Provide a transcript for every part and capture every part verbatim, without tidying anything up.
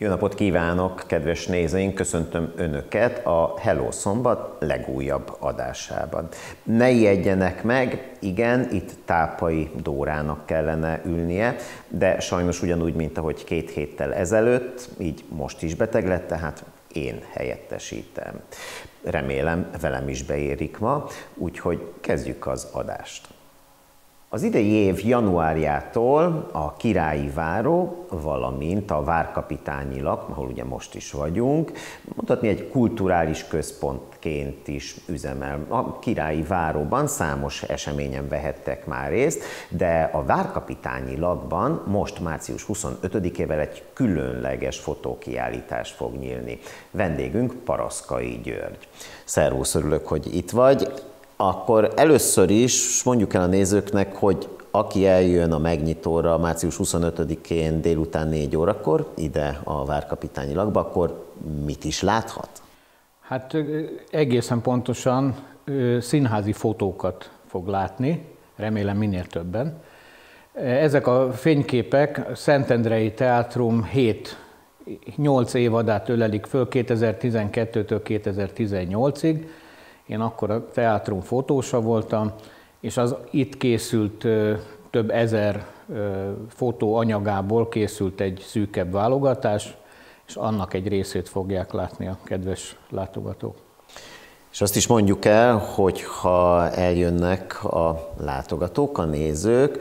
Jó napot kívánok, kedves nézőink! Köszöntöm Önöket a Hello Szombat legújabb adásában. Ne ijedjenek meg, igen, itt Tápai Dórának kellene ülnie, de sajnos ugyanúgy, mint ahogy két héttel ezelőtt, így most is beteg lett, tehát én helyettesítem. Remélem, velem is beérik ma, úgyhogy kezdjük az adást. Az idei év januárjától a Királyi Váró, valamint a Várkapitányi Lap, ahol ugye most is vagyunk, mondhatni egy kulturális központként is üzemel. A Királyi Váróban számos eseményen vehettek már részt, de a Várkapitányi Lapban most március huszonötödikével egy különleges fotókiállítás fog nyílni. Vendégünk Paraszkai György. Szervusz, örülök, hogy itt vagy. Akkor először is mondjuk el a nézőknek, hogy aki eljön a megnyitóra március huszonötödikén délután négy órakor ide a Várkapitányi Lakba, akkor mit is láthat? Hát egészen pontosan színházi fotókat fog látni, remélem minél többen. Ezek a fényképek Szentendrei Teátrum hét nyolc évadát ölelik föl kétezer-tizenkettőtől kétezer-tizennyolcig. Én akkor a teátrum fotósa voltam, és az itt készült több ezer fotó anyagából készült egy szűkebb válogatás, és annak egy részét fogják látni a kedves látogatók. És azt is mondjuk el, hogy ha eljönnek a látogatók, a nézők,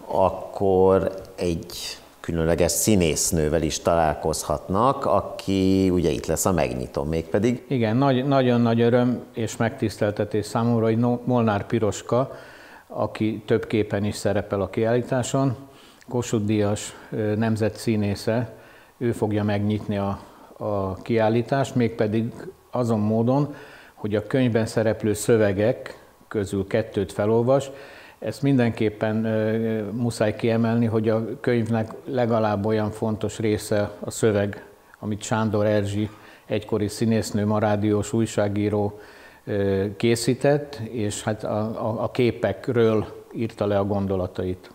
akkor egy különleges színésznővel is találkozhatnak, aki ugye itt lesz a megnyitón, mégpedig. Igen, nagy, nagyon nagy öröm és megtiszteltetés számomra, hogy Molnár Piroska, aki több képen is szerepel a kiállításon, Kossuth-díjas nemzetszínésze, ő fogja megnyitni a, a kiállítást, mégpedig azon módon, hogy a könyvben szereplő szövegek közül kettőt felolvas. Ezt mindenképpen uh, muszáj kiemelni, hogy a könyvnek legalább olyan fontos része a szöveg, amit Sándor Erzsi, egykori színésznő, ma rádiós újságíró uh, készített, és hát a, a, a képekről írta le a gondolatait.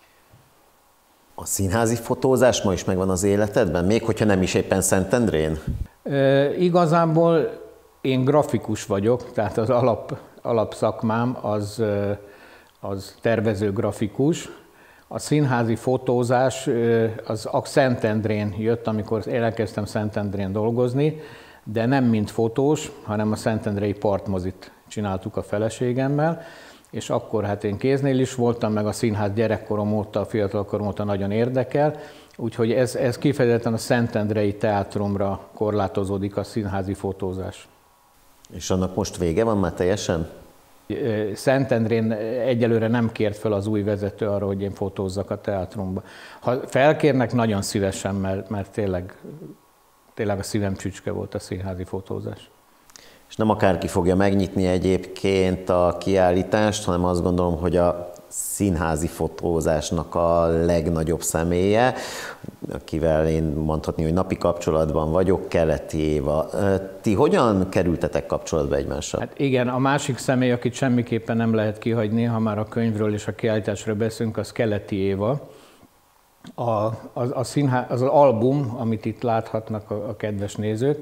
A színházi fotózás ma is megvan az életedben, még hogyha nem is éppen Szentendrén? Uh, igazából én grafikus vagyok, tehát az alap, alapszakmám az uh, az tervező grafikus. A színházi fotózás az a Szentendrén jött, amikor elkezdtem Szentendrén dolgozni, de nem mint fotós, hanem a szentendrei partmozit csináltuk a feleségemmel, és akkor hát én kéznél is voltam, meg a színház gyerekkorom óta, fiatalkorom óta nagyon érdekel, úgyhogy ez, ez kifejezetten a Szentendrei Teátrumra korlátozódik a színházi fotózás. És annak most vége van már teljesen? Szentendrén egyelőre nem kért fel az új vezető arra, hogy én fotózzak a teátrumba. Ha felkérnek, nagyon szívesen, mert, mert tényleg, tényleg a szívem csücske volt a színházi fotózás. És nem akárki fogja megnyitni egyébként a kiállítást, hanem azt gondolom, hogy a színházi fotózásnak a legnagyobb személye, akivel én mondhatni, hogy napi kapcsolatban vagyok, Keleti Éva. Ti hogyan kerültetek kapcsolatba egymással? Hát igen, a másik személy, akit semmiképpen nem lehet kihagyni, ha már a könyvről és a kiállításról beszélünk, az Keleti Éva. A, az, a színház, az, az album, amit itt láthatnak a, a kedves nézők,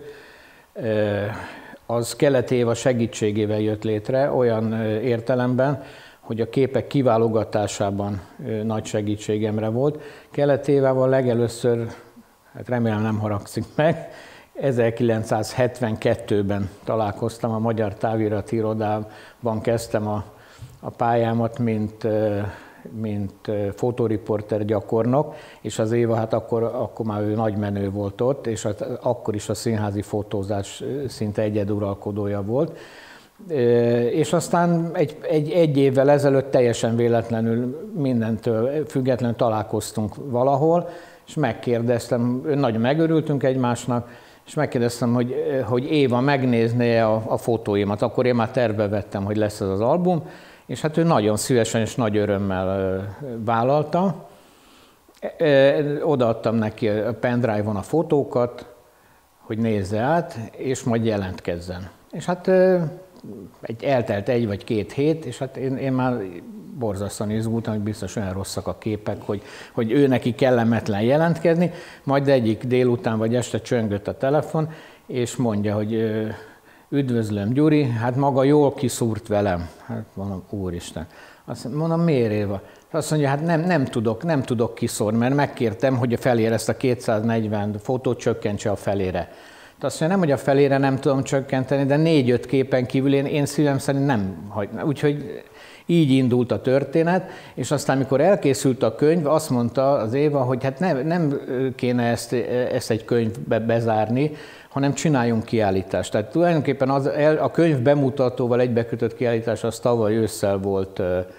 az Keleti Éva segítségével jött létre, olyan értelemben, hogy a képek kiválogatásában nagy segítségemre volt. Keleti Évával legelőször, hát remélem nem haragszik meg, ezerkilencszázhetvenkettőben találkoztam, a Magyar Távirati Irodában kezdtem a, a pályámat, mint, mint fotóriporter gyakornok, és az Éva, hát akkor, akkor már ő nagy menő volt ott, és hát akkor is a színházi fotózás szinte egyeduralkodója volt. És aztán egy, egy, egy évvel ezelőtt teljesen véletlenül mindentől függetlenül találkoztunk valahol, és megkérdeztem, nagyon megörültünk egymásnak, és megkérdeztem, hogy, hogy Éva megnézné a, a fotóimat. Akkor én már tervbe vettem, hogy lesz ez az album, és hát ő nagyon szívesen és nagy örömmel vállalta. Odaadtam neki a pendrive-on a fotókat, hogy nézze át, és majd jelentkezzen. És hát egy, eltelt egy vagy két hét, és hát én, én már borzasztóan izgultam, hogy biztos olyan rosszak a képek, hogy, hogy ő neki kellemetlen jelentkezni, majd egyik délután vagy este csöngött a telefon, és mondja, hogy üdvözlöm, Gyuri, hát maga jól kiszúrt velem. Hát mondom, úristen. Azt mondom, miért Éva? Azt mondja, hát nem, nem tudok, nem tudok kiszórni, mert megkértem, hogy a felére ezt a kétszáznegyven fotót csökkentse a felére. Azt mondja, nem, hogy a felére nem tudom csökkenteni, de négy-öt képen kívül én, én szívem szerint nem hagyna. Úgyhogy így indult a történet, és aztán, amikor elkészült a könyv, azt mondta az Éva, hogy hát nem, nem kéne ezt, ezt egy könyvbe bezárni, hanem csináljunk kiállítást. Tehát tulajdonképpen az, a könyv bemutatóval egybekötött kiállítás az tavaly ősszel volt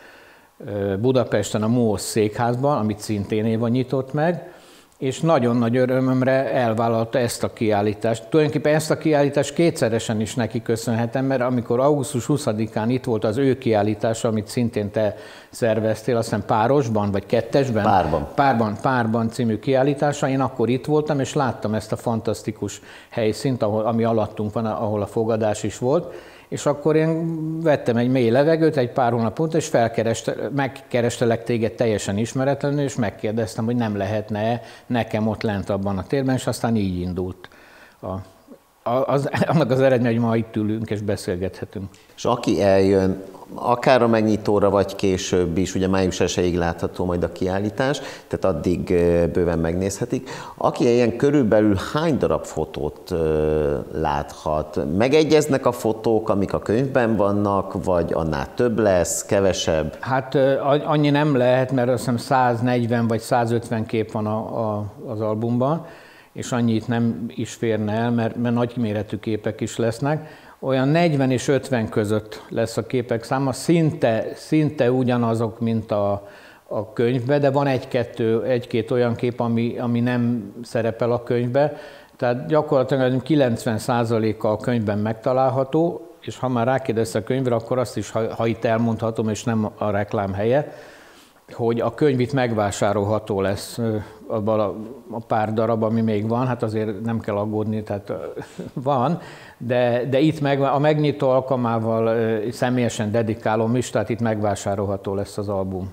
Budapesten a MOSZ székházban, amit szintén Éva nyitott meg, és nagyon nagy örömömre elvállalta ezt a kiállítást. Tulajdonképpen ezt a kiállítást kétszeresen is neki köszönhetem, mert amikor augusztus huszadikán itt volt az ő kiállítása, amit szintén te szerveztél, azt hiszem párosban, vagy kettesben? Párban. Párban, párban című kiállítása, én akkor itt voltam, és láttam ezt a fantasztikus helyszínt, ahol, ami alattunk van, ahol a fogadás is volt, és akkor én vettem egy mély levegőt egy pár hónap után, és megkerestelek téged teljesen ismeretlenül, és megkérdeztem, hogy nem lehetne nekem ott lent abban a térben, és aztán így indult. A, az, annak az eredmény, hogy ma itt ülünk és beszélgethetünk. És aki eljön, akár a megnyitóra, vagy később is, ugye május elsejéig látható majd a kiállítás, tehát addig bőven megnézhetik. Aki ilyen körülbelül hány darab fotót láthat? Megegyeznek a fotók, amik a könyvben vannak, vagy annál több lesz, kevesebb? Hát annyi nem lehet, mert azt hiszem száznegyven vagy százötven kép van a, a, az albumban, és annyit nem is férne el, mert, mert nagyméretű képek is lesznek. Olyan negyven és ötven között lesz a képek száma, szinte, szinte ugyanazok, mint a, a könyvben, de van egy-kettő, egy-két olyan kép, ami, ami nem szerepel a könyvbe. Tehát gyakorlatilag kilencven százaléka a könyvben megtalálható, és ha már rákérdezsz a könyvre, akkor azt is, ha, ha itt elmondhatom, és nem a reklám helye, hogy a könyv itt megvásárolható lesz abban a, a pár darab, ami még van, hát azért nem kell aggódni, tehát van, de, de itt meg, a megnyitó alkalmával személyesen dedikálom is, tehát itt megvásárolható lesz az album.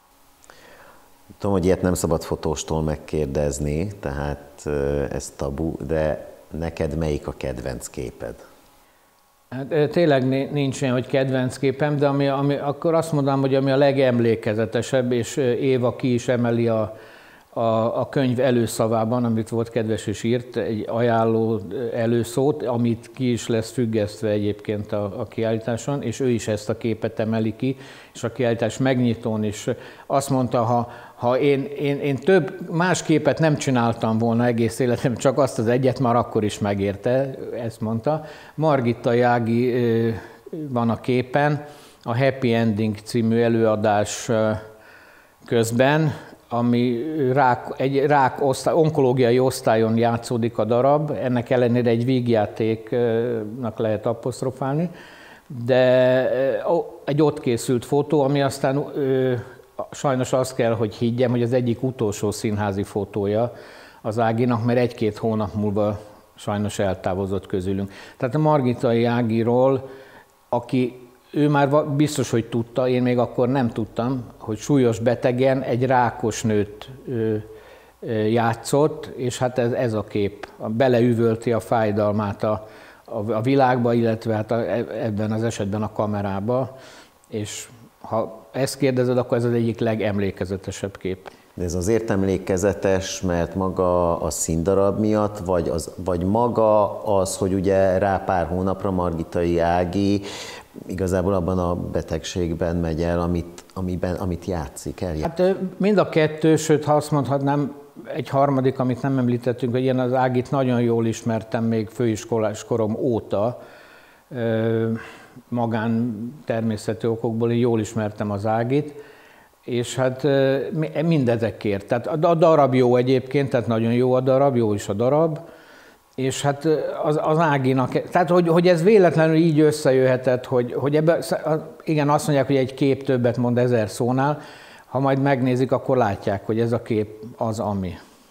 Tudom, hogy ilyet nem szabad fotóstól megkérdezni, tehát ez tabu, de neked melyik a kedvenc képed? Hát, tényleg nincs olyan, hogy kedvenc képem, de ami, ami, akkor azt mondanám, hogy ami a legemlékezetesebb, és Éva ki is emeli a, a, a könyv előszavában, amit volt kedves és írt, egy ajánló előszót, amit ki is lesz függesztve egyébként a, a kiállításon, és ő is ezt a képet emeli ki, és a kiállítás megnyitón is azt mondta, ha, ha én, én, én több más képet nem csináltam volna egész életem, csak azt az egyet már akkor is megérte, ezt mondta. Margitta Jági van a képen, a Happy Ending című előadás közben, ami rák, egy rák osztály, onkológiai osztályon játszódik a darab, ennek ellenére egy vígjátéknak lehet apostrofálni, de egy ott készült fotó, ami aztán sajnos azt kell, hogy higgyem, hogy az egyik utolsó színházi fotója az Áginak, mert egy-két hónap múlva sajnos eltávozott közülünk. Tehát a Margittai Ágiról, aki ő már biztos, hogy tudta, én még akkor nem tudtam, hogy súlyos betegen egy rákos nőt játszott, és hát ez, ez a kép beleüvölti a fájdalmát a, a, a világba, illetve hát a, ebben az esetben a kamerába, és ha ezt kérdezed, akkor ez az egyik legemlékezetesebb kép. De ez azért emlékezetes, mert maga a színdarab miatt, vagy, az, vagy maga az, hogy ugye rá pár hónapra Margittai Ági igazából abban a betegségben megy el, amit, amiben, amit játszik el? Hát mind a kettő, sőt, ha azt mondhatnám, egy harmadik, amit nem említettünk, hogy én az Ágit nagyon jól ismertem még főiskolás korom óta, magán természetű okokból én jól ismertem az Ágit, és hát mindezekért. Tehát a darab jó egyébként, tehát nagyon jó a darab, jó is a darab, és hát az, az Áginak, tehát hogy, hogy ez véletlenül így összejöhetett, hogy, hogy ebbe, igen, azt mondják, hogy egy kép többet mond ezer szónál, ha majd megnézik, akkor látják, hogy ez a kép az, ami.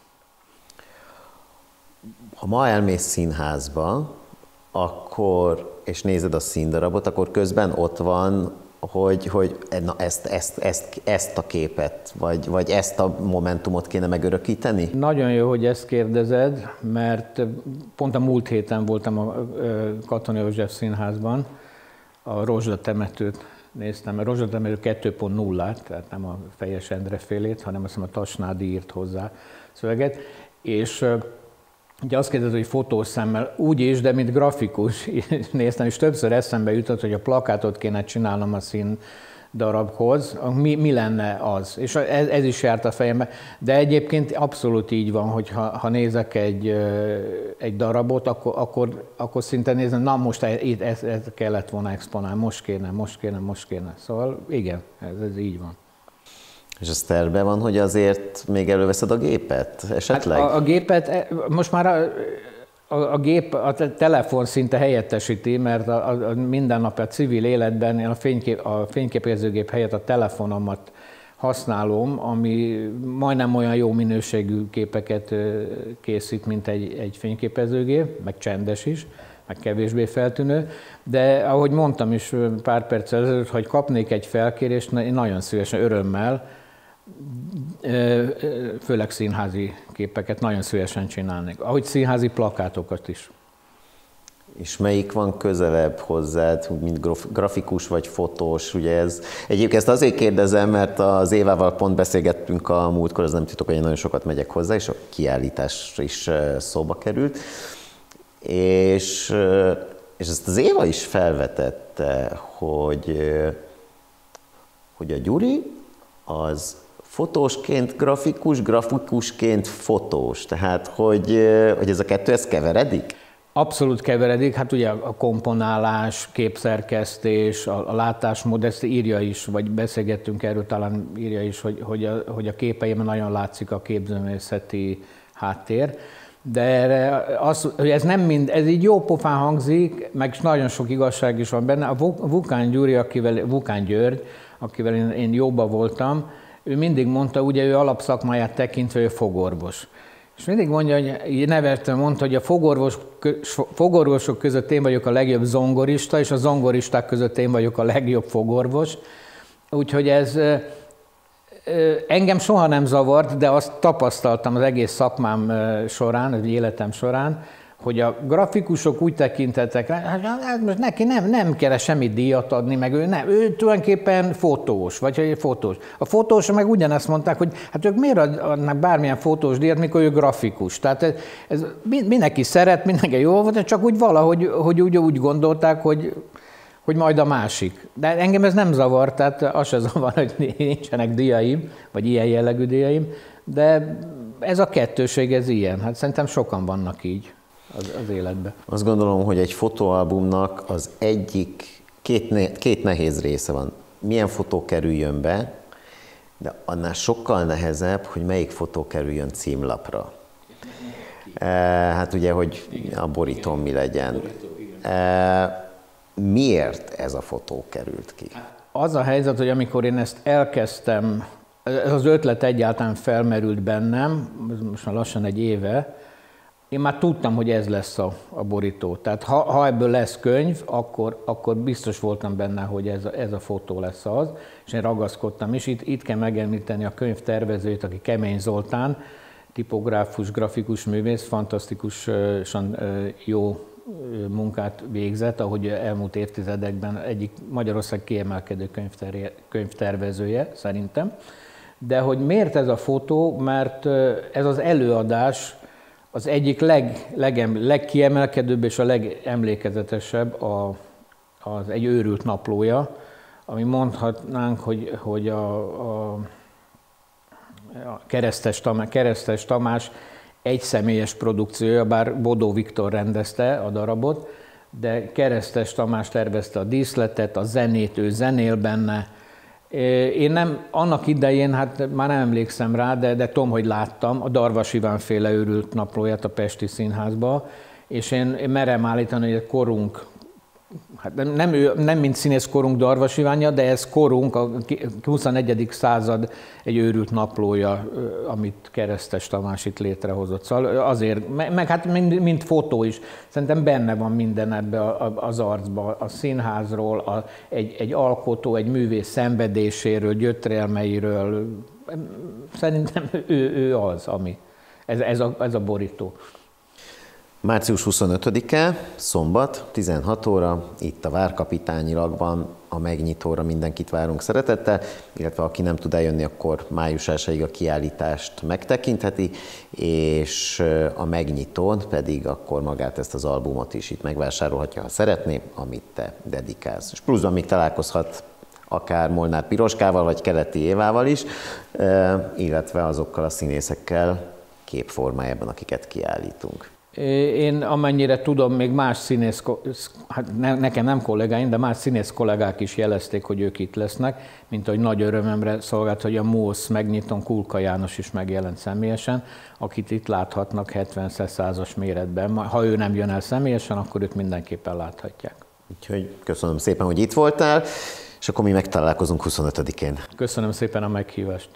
Ha ma elmész színházba, akkor, és nézed a színdarabot, akkor közben ott van hogy, hogy na ezt, ezt, ezt, ezt a képet, vagy, vagy ezt a momentumot kéne megörökíteni? Nagyon jó, hogy ezt kérdezed, mert pont a múlt héten voltam a Katona József Színházban, a Rozsda temetőt néztem, a Rozsda temető kettő pont nullát, tehát nem a Fejes Endre félét, hanem azt hiszem a Tasnádi írt hozzá szöveget, és ugye azt kérdezett, hogy fotószemmel úgy is, de mint grafikus néztem, és többször eszembe jutott, hogy a plakátot kéne csinálnom a szín darabhoz, mi, mi lenne az? És ez, ez is járt a fejembe. De egyébként abszolút így van, hogy ha, ha nézek egy, egy darabot, akkor, akkor, akkor szinte nézem, na most ez, ez, ez kellett volna exponálni, most kéne, most kéne, most kéne. Szóval igen, ez, ez így van. És az tervben van, hogy azért még előveszed a gépet esetleg? Hát a, a gépet, most már a, a, a gép, a telefon szinte helyettesíti, mert a, a, minden nap a civil életben én a, fénykép, a fényképezőgép helyett a telefonomat használom, ami majdnem olyan jó minőségű képeket készít, mint egy, egy fényképezőgép, meg csendes is, meg kevésbé feltűnő, de ahogy mondtam is pár perccel ezelőtt, hogy kapnék egy felkérést, én nagyon szívesen, örömmel, főleg színházi képeket nagyon szívesen csinálnék, ahogy színházi plakátokat is. És melyik van közelebb hozzád, mint grafikus vagy fotós? Ugye ez, egyébként ezt azért kérdezem, mert az Évával pont beszélgettünk a múltkor, az nem titok, hogy én nagyon sokat megyek hozzá, és a kiállítás is szóba került. És, és ezt az Éva is felvetette, hogy, hogy a Gyuri az fotósként grafikus, grafikusként fotós. Tehát, hogy, hogy ez a kettő, ez keveredik? Abszolút keveredik. Hát ugye a komponálás, képszerkesztés, a, a látásmód, ezt írja is, vagy beszélgettünk erről, talán írja is, hogy, hogy, a, hogy a képeimben nagyon látszik a képzőművészeti háttér. De erre az, hogy ez nem mind, ez így jó pofán hangzik, meg nagyon sok igazság is van benne. A Vukán Gyuri, akivel, Vukán György, akivel én, én jóba voltam, ő mindig mondta, ugye ő alapszakmáját tekintve, ő fogorvos. És mindig mondja, hogy nevetően mondta, hogy a fogorvos, fogorvosok között én vagyok a legjobb zongorista, és a zongoristák között én vagyok a legjobb fogorvos. Úgyhogy ez engem soha nem zavart, de azt tapasztaltam az egész szakmám során, az életem során, hogy a grafikusok úgy tekintettek rá, hát most neki nem, nem kell semmit díjat adni, meg ő nem, ő tulajdonképpen fotós, vagy hogy fotós. A fotósok meg ugyanezt mondták, hogy hát ők miért adnak bármilyen fotós díjat, mikor ő grafikus. Tehát ez, ez mindenki szeret, mindenki jó volt, csak úgy valahogy hogy úgy, úgy gondolták, hogy, hogy majd a másik. De engem ez nem zavar, tehát az se zavar, hogy nincsenek díjaim, vagy ilyen jellegű díjaim, de ez a kettőség, ez ilyen. Hát szerintem sokan vannak így az, az életben. Azt gondolom, hogy egy fotóalbumnak az egyik, két, ne, két nehéz része van. Milyen fotó kerüljön be, de annál sokkal nehezebb, hogy melyik fotó kerüljön címlapra. E, hát ugye, hogy a borítón mi legyen. E, miért ez a fotó került ki? Az a helyzet, hogy amikor én ezt elkezdtem, ez az ötlet egyáltalán felmerült bennem, most már lassan egy éve, én már tudtam, hogy ez lesz a, a borító. Tehát ha, ha ebből lesz könyv, akkor, akkor biztos voltam benne, hogy ez a, ez a fotó lesz az, és én ragaszkodtam is. Itt, itt kell megemlíteni a könyv tervezőjét, aki Kemény Zoltán, tipográfus, grafikus művész, fantasztikusan jó munkát végzett, ahogy elmúlt évtizedekben egyik Magyarország kiemelkedő könyvter, könyvtervezője szerintem. De hogy miért ez a fotó? Mert ez az előadás az egyik leg, legem, legkiemelkedőbb és a legemlékezetesebb a, az egy őrült naplója, ami mondhatnánk, hogy, hogy a, a, a Keresztes, Tamás, Keresztes Tamás egyszemélyes produkciója, bár Bodó Viktor rendezte a darabot, de Keresztes Tamás tervezte a díszletet, a zenét, ő zenél benne. Én nem, annak idején, hát már nem emlékszem rá, de, de tudom, hogy láttam a Darvas Iván féle őrült naplóját a Pesti Színházba, és én, én merem állítani, hogy a korunk Hát nem, nem, ő, nem mint színészkorunk Darvas Ivánja, de ez korunk, a huszonegyedik század egy őrült naplója, amit Keresztes Tamás itt létrehozott. Szóval azért, meg, meg hát mint, mint fotó is, szerintem benne van minden ebbe az arcba, a színházról, a, egy, egy alkotó, egy művész szenvedéséről, gyötrelmeiről. Szerintem ő, ő az, ami, ez, ez, a, ez a borító. március huszonötödike, szombat, tizenhat óra, itt a Várkapitányi-lakban a megnyitóra mindenkit várunk szeretettel, illetve aki nem tud eljönni, akkor május elsejéig a kiállítást megtekintheti, és a megnyitón pedig akkor magát ezt az albumot is itt megvásárolhatja, ha szeretné, amit te dedikálsz. És pluszban még találkozhat akár Molnár Piroskával, vagy Keleti Évával is, illetve azokkal a színészekkel képformájában, akiket kiállítunk. Én amennyire tudom, még más színész, hát nekem nem kollégáim, de más színész kollégák is jelezték, hogy ők itt lesznek, mint hogy nagy örömömre szolgált, hogy a MUOSZ megnyitón Kulka János is megjelent személyesen, akit itt láthatnak hetven-százas méretben. Ha ő nem jön el személyesen, akkor őt mindenképpen láthatják. Úgyhogy köszönöm szépen, hogy itt voltál, és akkor mi megtalálkozunk huszonötödikén. Köszönöm szépen a meghívást.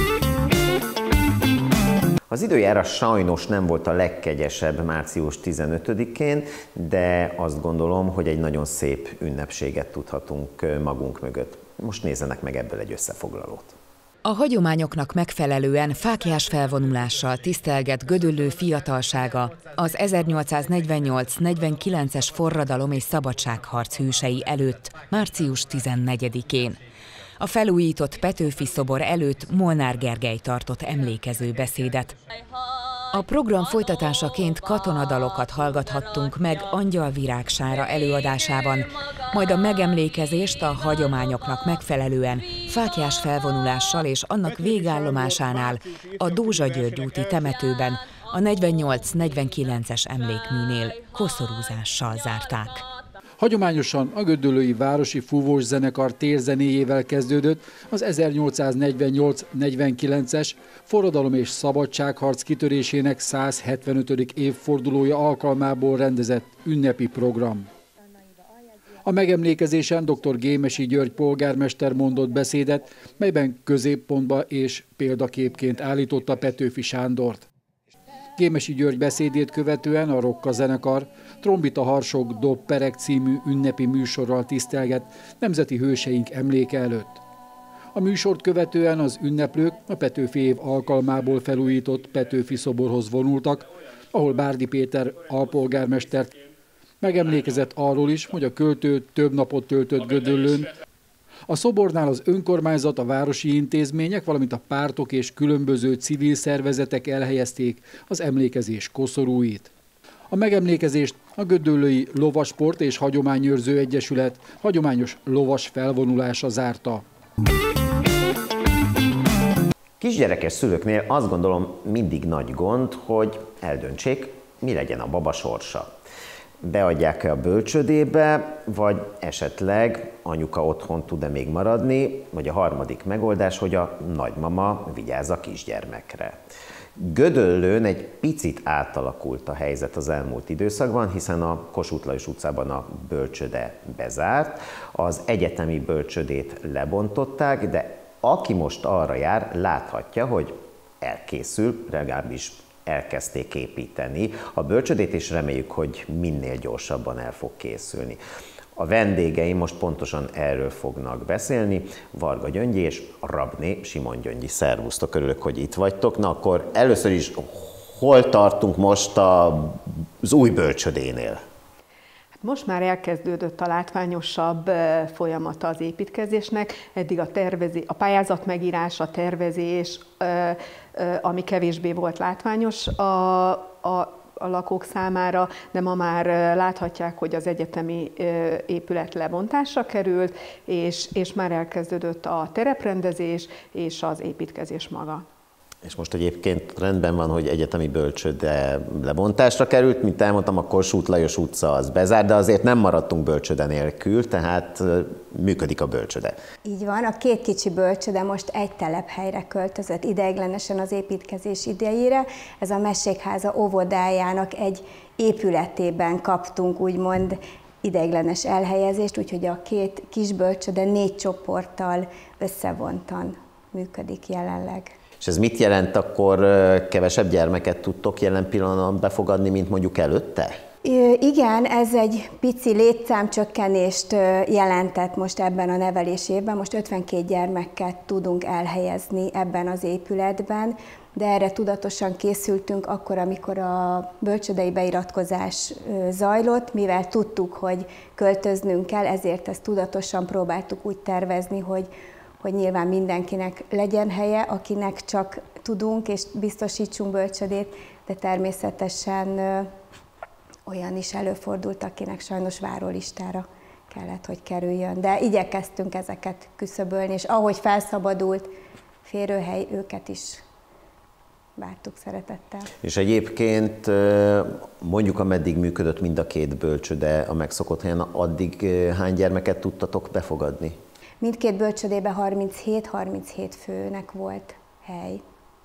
Az időjárás sajnos nem volt a legkegyesebb március tizenötödikén, de azt gondolom, hogy egy nagyon szép ünnepséget tudhatunk magunk mögött. Most nézzenek meg ebből egy összefoglalót. A hagyományoknak megfelelően fáklyás felvonulással tisztelget Gödöllő fiatalsága az ezernyolcszáznegyvennyolc negyvenkilences forradalom és szabadságharc hősei előtt március tizennegyedikén. A felújított Petőfi szobor előtt Molnár Gergely tartott emlékező beszédet. A program folytatásaként katonadalokat hallgathattunk meg Angyalvirág Sára előadásában, majd a megemlékezést a hagyományoknak megfelelően fáklyás felvonulással és annak végállomásánál a Dózsa György úti temetőben a negyvennyolc negyvenkilences emlékműnél koszorúzással zárták. Hagyományosan a gödöllői városi fúvós zenekar térzenéjével kezdődött az ezernyolcszáznegyvennyolc negyvenkilences forradalom és szabadságharc kitörésének száz hetvenötödik évfordulója alkalmából rendezett ünnepi program. A megemlékezésen dr. Gémesi György polgármester mondott beszédet, melyben középpontba és példaképként állította Petőfi Sándort. Gémesi György beszédét követően a Rokka zenekar Trombita Harsog Dobperek című ünnepi műsorral tisztelget nemzeti hőseink emléke előtt. A műsort követően az ünneplők a Petőfi év alkalmából felújított Petőfi szoborhoz vonultak, ahol Bárdi Péter alpolgármester megemlékezett arról is, hogy a költő több napot töltött Gödöllőn. A szobornál az önkormányzat, a városi intézmények, valamint a pártok és különböző civil szervezetek elhelyezték az emlékezés koszorúit. A megemlékezést a Gödöllői Lovasport és Hagyományőrző Egyesület hagyományos lovas felvonulása zárta. Kisgyerekes szülőknél azt gondolom mindig nagy gond, hogy eldöntsék, mi legyen a baba sorsa. Beadják-e a bölcsödébe, vagy esetleg anyuka otthon tud-e még maradni, vagy a harmadik megoldás, hogy a nagymama vigyáz a kisgyermekre. Gödöllőn egy picit átalakult a helyzet az elmúlt időszakban, hiszen a Kossuth Lajos utcában a bölcsöde bezárt, az egyetemi bölcsödét lebontották, de aki most arra jár, láthatja, hogy elkészül, legalábbis elkezdték építeni a bölcsödét, és reméljük, hogy minél gyorsabban el fog készülni. A vendégeim most pontosan erről fognak beszélni, Varga Gyöngyi és Rabné Simon Gyöngyi. Szervusztok, örülök, hogy itt vagytok. Na akkor először is, hol tartunk most az új bölcsödénél? Most már elkezdődött a látványosabb folyamata az építkezésnek, eddig a, tervezi, a pályázat megírás, a tervezés, ami kevésbé volt látványos a, a, a lakók számára, de ma már láthatják, hogy az egyetemi épület lebontásra került, és, és már elkezdődött a tereprendezés és az építkezés maga. És most egyébként rendben van, hogy egyetemi bölcsöde lebontásra került, mint elmondtam, a Kossuth Lajos utca az bezárt, de azért nem maradtunk bölcsöde nélkül, tehát működik a bölcsöde. Így van, a két kicsi bölcsöde most egy telephelyre költözött ideiglenesen az építkezés idejére. Ez a Mesékháza óvodájának egy épületében kaptunk úgymond ideiglenes elhelyezést, úgyhogy a két kis bölcsőde négy csoporttal összevontan működik jelenleg. És ez mit jelent, akkor kevesebb gyermeket tudtok jelen pillanatban befogadni, mint mondjuk előtte? Igen, ez egy pici létszámcsökkenést jelentett most ebben a nevelési évben. Most ötvenkét gyermeket tudunk elhelyezni ebben az épületben, de erre tudatosan készültünk akkor, amikor a bölcsődei beiratkozás zajlott, mivel tudtuk, hogy költöznünk kell, ezért ezt tudatosan próbáltuk úgy tervezni, hogy, hogy nyilván mindenkinek legyen helye, akinek csak tudunk és biztosítsunk bölcsödét, de természetesen olyan is előfordult, akinek sajnos várólistára kellett, hogy kerüljön. De igyekeztünk ezeket küszöbölni, és ahogy felszabadult férőhely, őket is vártuk szeretettel. És egyébként mondjuk, ameddig működött mind a két bölcsőde a megszokott helyen, addig hány gyermeket tudtatok befogadni? Mindkét bölcsödében harminchét-harminchét főnek volt hely.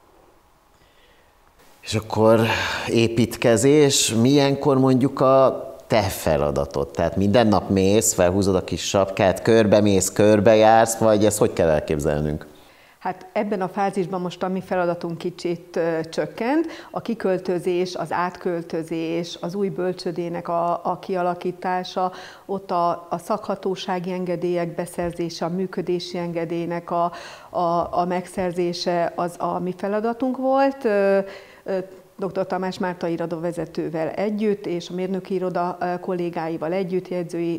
És akkor építkezés, milyenkor mondjuk a te feladatod? Tehát minden nap mész, felhúzod a kis sapkát, körbe mész, körbe jársz, vagy ezt hogy kell elképzelnünk? Hát ebben a fázisban most a mi feladatunk kicsit csökkent. A kiköltözés, az átköltözés, az új bölcsödének a, a kialakítása, ott a, a szakhatósági engedélyek beszerzése, a működési engedélynek a, a, a megszerzése az a mi feladatunk volt. dr. Tamás Márta irodavezetővel együtt, és a mérnöki iroda kollégáival együtt, jegyzői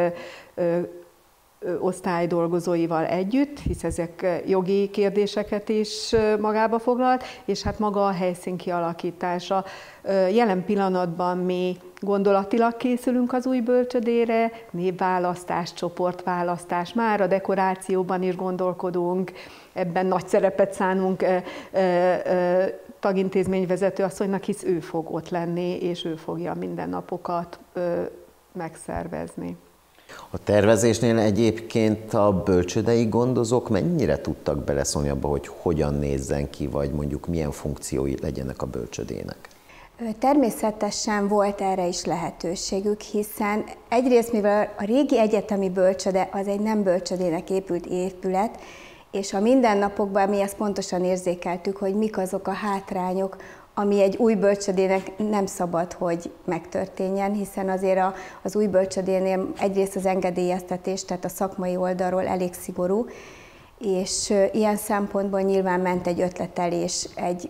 osztály dolgozóival együtt, hisz ezek jogi kérdéseket is magába foglalt, és hát maga a helyszín kialakítása. Jelen pillanatban mi gondolatilag készülünk az új bölcsödére, névválasztás, csoportválasztás, már a dekorációban is gondolkodunk, ebben nagy szerepet szánunk tagintézményvezető asszonynak, hisz ő fog ott lenni, és ő fogja a mindennapokat megszervezni. A tervezésnél egyébként a bölcsődei gondozók mennyire tudtak beleszólni abba, hogy hogyan nézzen ki, vagy mondjuk milyen funkciói legyenek a bölcsödének? Természetesen volt erre is lehetőségük, hiszen egyrészt, mivel a régi egyetemi bölcsöde az egy nem bölcsödének épült épület, és a mindennapokban mi ezt pontosan érzékeltük, hogy mik azok a hátrányok, ami egy új bölcsödének nem szabad, hogy megtörténjen, hiszen azért az új bölcsödénél egyrészt az engedélyeztetés, tehát a szakmai oldalról elég szigorú, és ilyen szempontból nyilván ment egy ötletelés, egy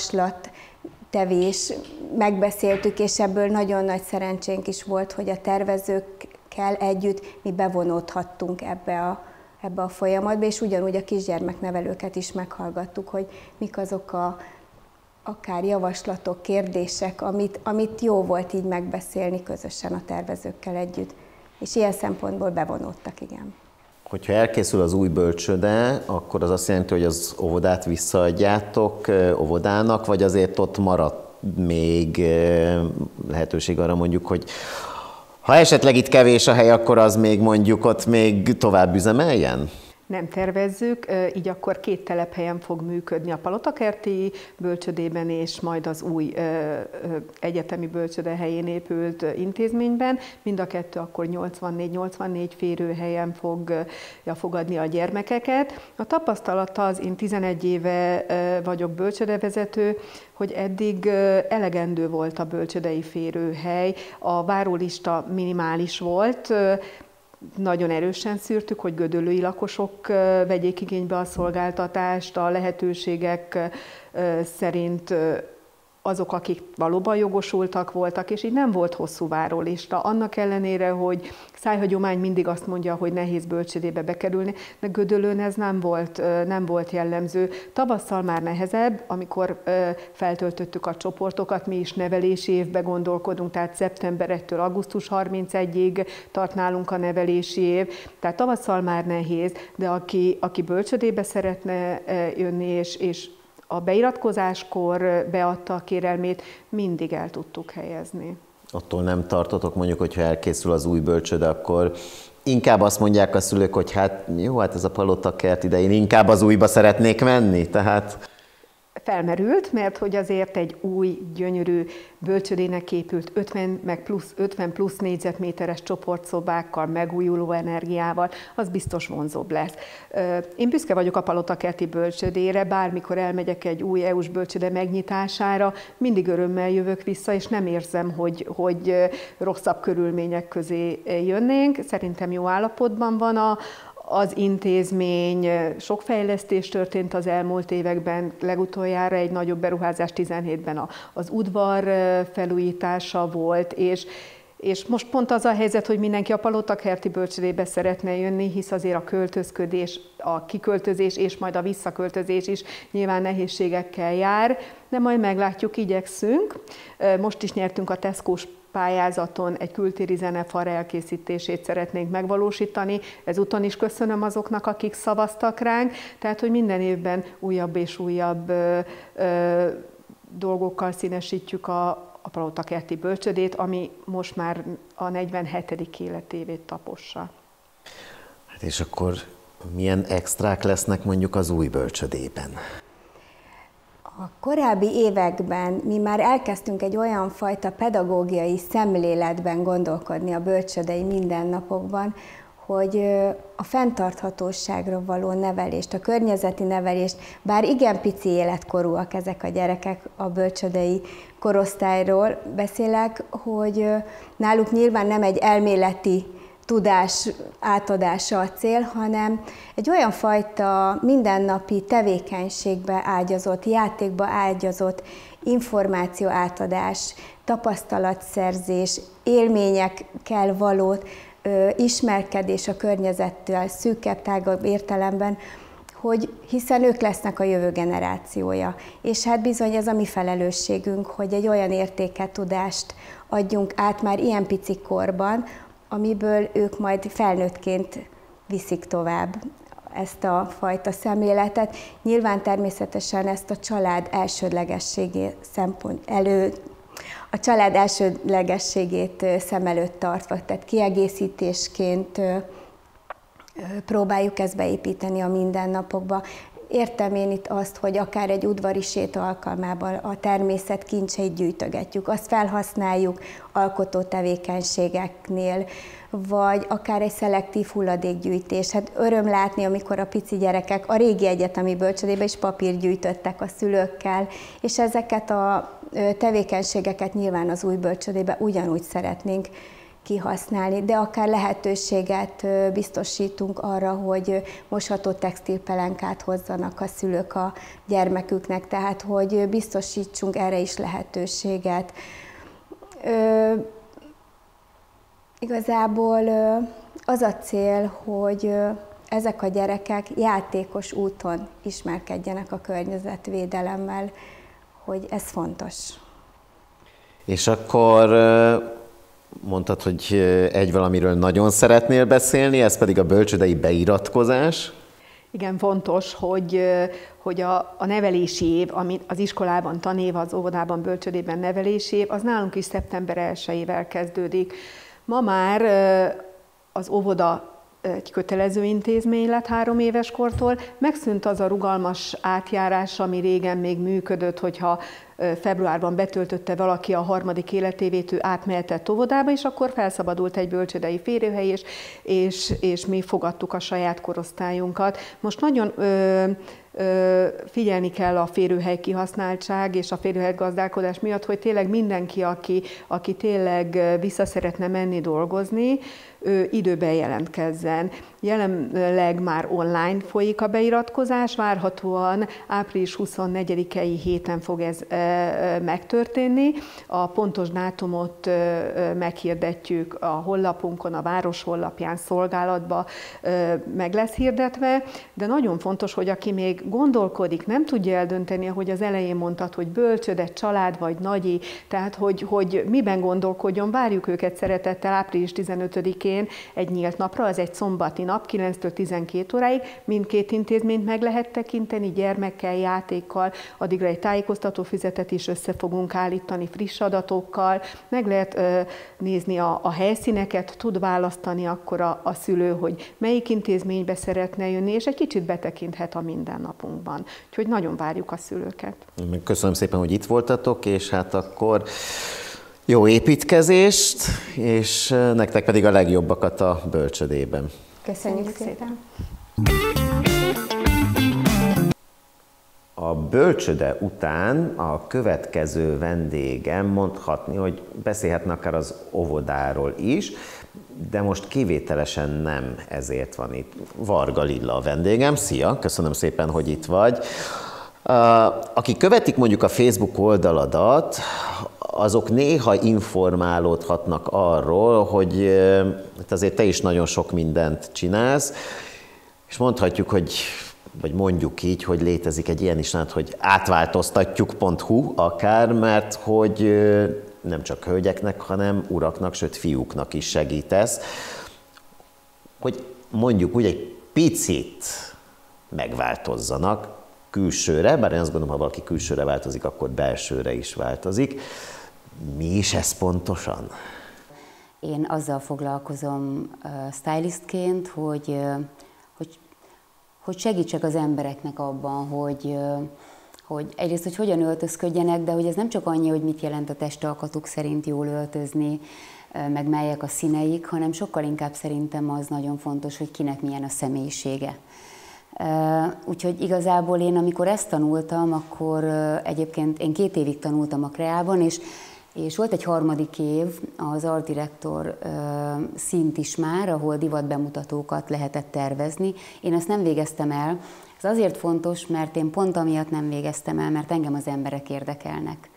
javaslattevés, megbeszéltük, és ebből nagyon nagy szerencsénk is volt, hogy a tervezőkkel együtt mi bevonódhattunk ebbe a, ebbe a folyamatba, és ugyanúgy a kisgyermeknevelőket is meghallgattuk, hogy mik azok a akár javaslatok, kérdések, amit, amit jó volt így megbeszélni közösen a tervezőkkel együtt. És ilyen szempontból bevonódtak, igen. Hogyha elkészül az új bölcsőde, akkor az azt jelenti, hogy az óvodát visszaadjátok óvodának, vagy azért ott maradt még lehetőség arra mondjuk, hogy ha esetleg itt kevés a hely, akkor az még mondjuk ott még tovább üzemeljen? Nem tervezzük, így akkor két telephelyen fog működni, a Palotakerti bölcsödében és majd az új egyetemi bölcsöde helyén épült intézményben. Mind a kettő akkor nyolcvannégy-nyolcvannégy férőhelyen fogja fogadni a gyermekeket. A tapasztalata az, én tizenegy éve vagyok bölcsödevezető, hogy eddig elegendő volt a bölcsödei férőhely, a várólista minimális volt, nagyon erősen szűrtük, hogy gödöllői lakosok vegyék igénybe a szolgáltatást, a lehetőségek szerint azok, akik valóban jogosultak voltak, és így nem volt hosszú várólista. Annak ellenére, hogy szájhagyomány mindig azt mondja, hogy nehéz bölcsödébe bekerülni, de Gödöllőn ez nem volt, nem volt jellemző. Tavasszal már nehezebb, amikor feltöltöttük a csoportokat, mi is nevelési évbe gondolkodunk, tehát szeptemberettől augusztus harmincegyedikéig tart nálunk a nevelési év. Tehát tavasszal már nehéz, de aki, aki bölcsödébe szeretne jönni, és, és a beiratkozáskor beadta a kérelmét, mindig el tudtuk helyezni. Attól nem tartotok, mondjuk, hogyha elkészül az új bölcsőde, akkor inkább azt mondják a szülők, hogy hát jó, hát ez a Palotakert idején inkább az újba szeretnék menni, tehát... felmerült, mert hogy azért egy új, gyönyörű bölcsödének épült ötven, meg plusz, ötven plusz négyzetméteres csoportszobákkal, megújuló energiával, az biztos vonzóbb lesz. Én büszke vagyok a Palotakerti bölcsödére, bármikor elmegyek egy új é u-s bölcsöde megnyitására, mindig örömmel jövök vissza, és nem érzem, hogy, hogy rosszabb körülmények közé jönnénk. Szerintem jó állapotban van a, az intézmény, sok fejlesztés történt az elmúlt években, legutoljára egy nagyobb beruházás tizenhétben az udvar felújítása volt, és, és most pont az a helyzet, hogy mindenki a Palotakerti bölcsödébe szeretne jönni, hisz azért a költözködés, a kiköltözés és majd a visszaköltözés is nyilván nehézségekkel jár, de majd meglátjuk, igyekszünk. Most is nyertünk a Tesco-s pályázaton, egy kültéri zenefar elkészítését szeretnénk megvalósítani. Ezúton is köszönöm azoknak, akik szavaztak ránk, tehát hogy minden évben újabb és újabb ö, ö, dolgokkal színesítjük a, a Palotakerti bölcsödét, ami most már a negyvenhetedik életévét tapossa. Hát és akkor milyen extrák lesznek mondjuk az új bölcsödében? A korábbi években mi már elkezdtünk egy olyan fajta pedagógiai szemléletben gondolkodni a bölcsödei mindennapokban, hogy a fenntarthatóságra való nevelést, a környezeti nevelést, bár igen pici életkorúak ezek a gyerekek, a bölcsödei korosztályról beszélek, hogy náluk nyilván nem egy elméleti tudás átadása a cél, hanem egy olyan fajta mindennapi tevékenységbe ágyazott, játékba ágyazott információ átadás, tapasztalatszerzés, élményekkel való ö, ismerkedés a környezettel szűkebb, tágabb értelemben, hogy hiszen ők lesznek a jövő generációja. És hát bizony ez a mi felelősségünk, hogy egy olyan értéket, tudást adjunk át már ilyen pici korban, amiből ők majd felnőttként viszik tovább ezt a fajta szemléletet. Nyilván természetesen ezt a család elsődlegességé szempont elő, a család elsődlegességét szem előtt tartva, tehát kiegészítésként próbáljuk ezt beépíteni a mindennapokba. Értem én itt azt, hogy akár egy udvari séta alkalmával a természet kincseit gyűjtögetjük, azt felhasználjuk alkotó tevékenységeknél, vagy akár egy szelektív hulladékgyűjtés. Hát öröm látni, amikor a pici gyerekek a régi egyetemi bölcsödébe is papírt gyűjtöttek a szülőkkel, és ezeket a tevékenységeket nyilván az új bölcsödébe ugyanúgy szeretnénk kihasználni, de akár lehetőséget biztosítunk arra, hogy mosható textilpelenkát hozzanak a szülők a gyermeküknek, tehát hogy biztosítsunk erre is lehetőséget. Ö, igazából az a cél, hogy ezek a gyerekek játékos úton ismerkedjenek a környezetvédelemmel, hogy ez fontos. És akkor mondtad, hogy egy valamiről nagyon szeretnél beszélni, ez pedig a bölcsödei beiratkozás. Igen, fontos, hogy, hogy a, a nevelési év, ami az iskolában tanév, az óvodában, bölcsödében nevelési év, az nálunk is szeptember elsejével kezdődik. Ma már az óvoda egy kötelező intézmény lett három éves kortól, megszűnt az a rugalmas átjárás, ami régen még működött, hogyha februárban betöltötte valaki a harmadik életévét, ő átmehetett óvodába, és akkor felszabadult egy bölcsödei férőhely, és, és, és mi fogadtuk a saját korosztályunkat. Most nagyon ö, ö, figyelni kell a férőhely kihasználtság és a férőhely gazdálkodás miatt, hogy tényleg mindenki, aki, aki tényleg vissza szeretne menni dolgozni, ő időben jelentkezzen. Jelenleg már online folyik a beiratkozás, várhatóan április huszonnegyedikei héten fog ez megtörténni. A pontos dátumot meghirdetjük a honlapunkon, a város honlapján, szolgálatba meg lesz hirdetve, de nagyon fontos, hogy aki még gondolkodik, nem tudja eldönteni, ahogy az elején mondtad, hogy bölcsöde, család vagy nagyi, tehát hogy, hogy miben gondolkodjon, várjuk őket szeretettel április tizenötödikén egy nyílt napra, az egy szombati nap, nap kilenctől tizenkét óráig, mindkét intézményt meg lehet tekinteni, gyermekkel, játékkal, addigra egy tájékoztató füzetet is össze fogunk állítani friss adatokkal, meg lehet ö, nézni a, a helyszíneket, tud választani akkor a, a szülő, hogy melyik intézménybe szeretne jönni, és egy kicsit betekinthet a mindennapunkban. Úgyhogy nagyon várjuk a szülőket. Köszönöm szépen, hogy itt voltatok, és hát akkor jó építkezést, és nektek pedig a legjobbakat a bölcsödében. Köszönjük szépen! A bölcsöde után a következő vendégem mondhatni, hogy beszélhetne akár az óvodáról is, de most kivételesen nem ezért van itt. Varga Lilla a vendégem. Szia, köszönöm szépen, hogy itt vagy. Akik követik mondjuk a Facebook oldaladat, azok néha informálódhatnak arról, hogy azért te is nagyon sok mindent csinálsz, és mondhatjuk, hogy, vagy mondjuk így, hogy létezik egy ilyen is, hogy átváltoztatjuk pont hu akár, mert hogy nem csak hölgyeknek, hanem uraknak, sőt fiúknak is segítesz, hogy mondjuk úgy egy picit megváltozzanak külsőre, bár én azt gondolom, ha valaki külsőre változik, akkor belsőre is változik. Mi is ez pontosan? Én azzal foglalkozom uh, stylistként, hogy, uh, hogy, hogy segítsek az embereknek abban, hogy, uh, hogy egyrészt, hogy hogyan öltözködjenek, de hogy ez nem csak annyi, hogy mit jelent a testalkatuk szerint jól öltözni, uh, meg melyek a színeik, hanem sokkal inkább szerintem az nagyon fontos, hogy kinek milyen a személyisége. Uh, úgyhogy igazából én, amikor ezt tanultam, akkor uh, egyébként én két évig tanultam a Kreában, és, és volt egy harmadik év, az art director uh, szint is már, ahol divatbemutatókat lehetett tervezni. Én ezt nem végeztem el. Ez azért fontos, mert én pont amiatt nem végeztem el, mert engem az emberek érdekelnek.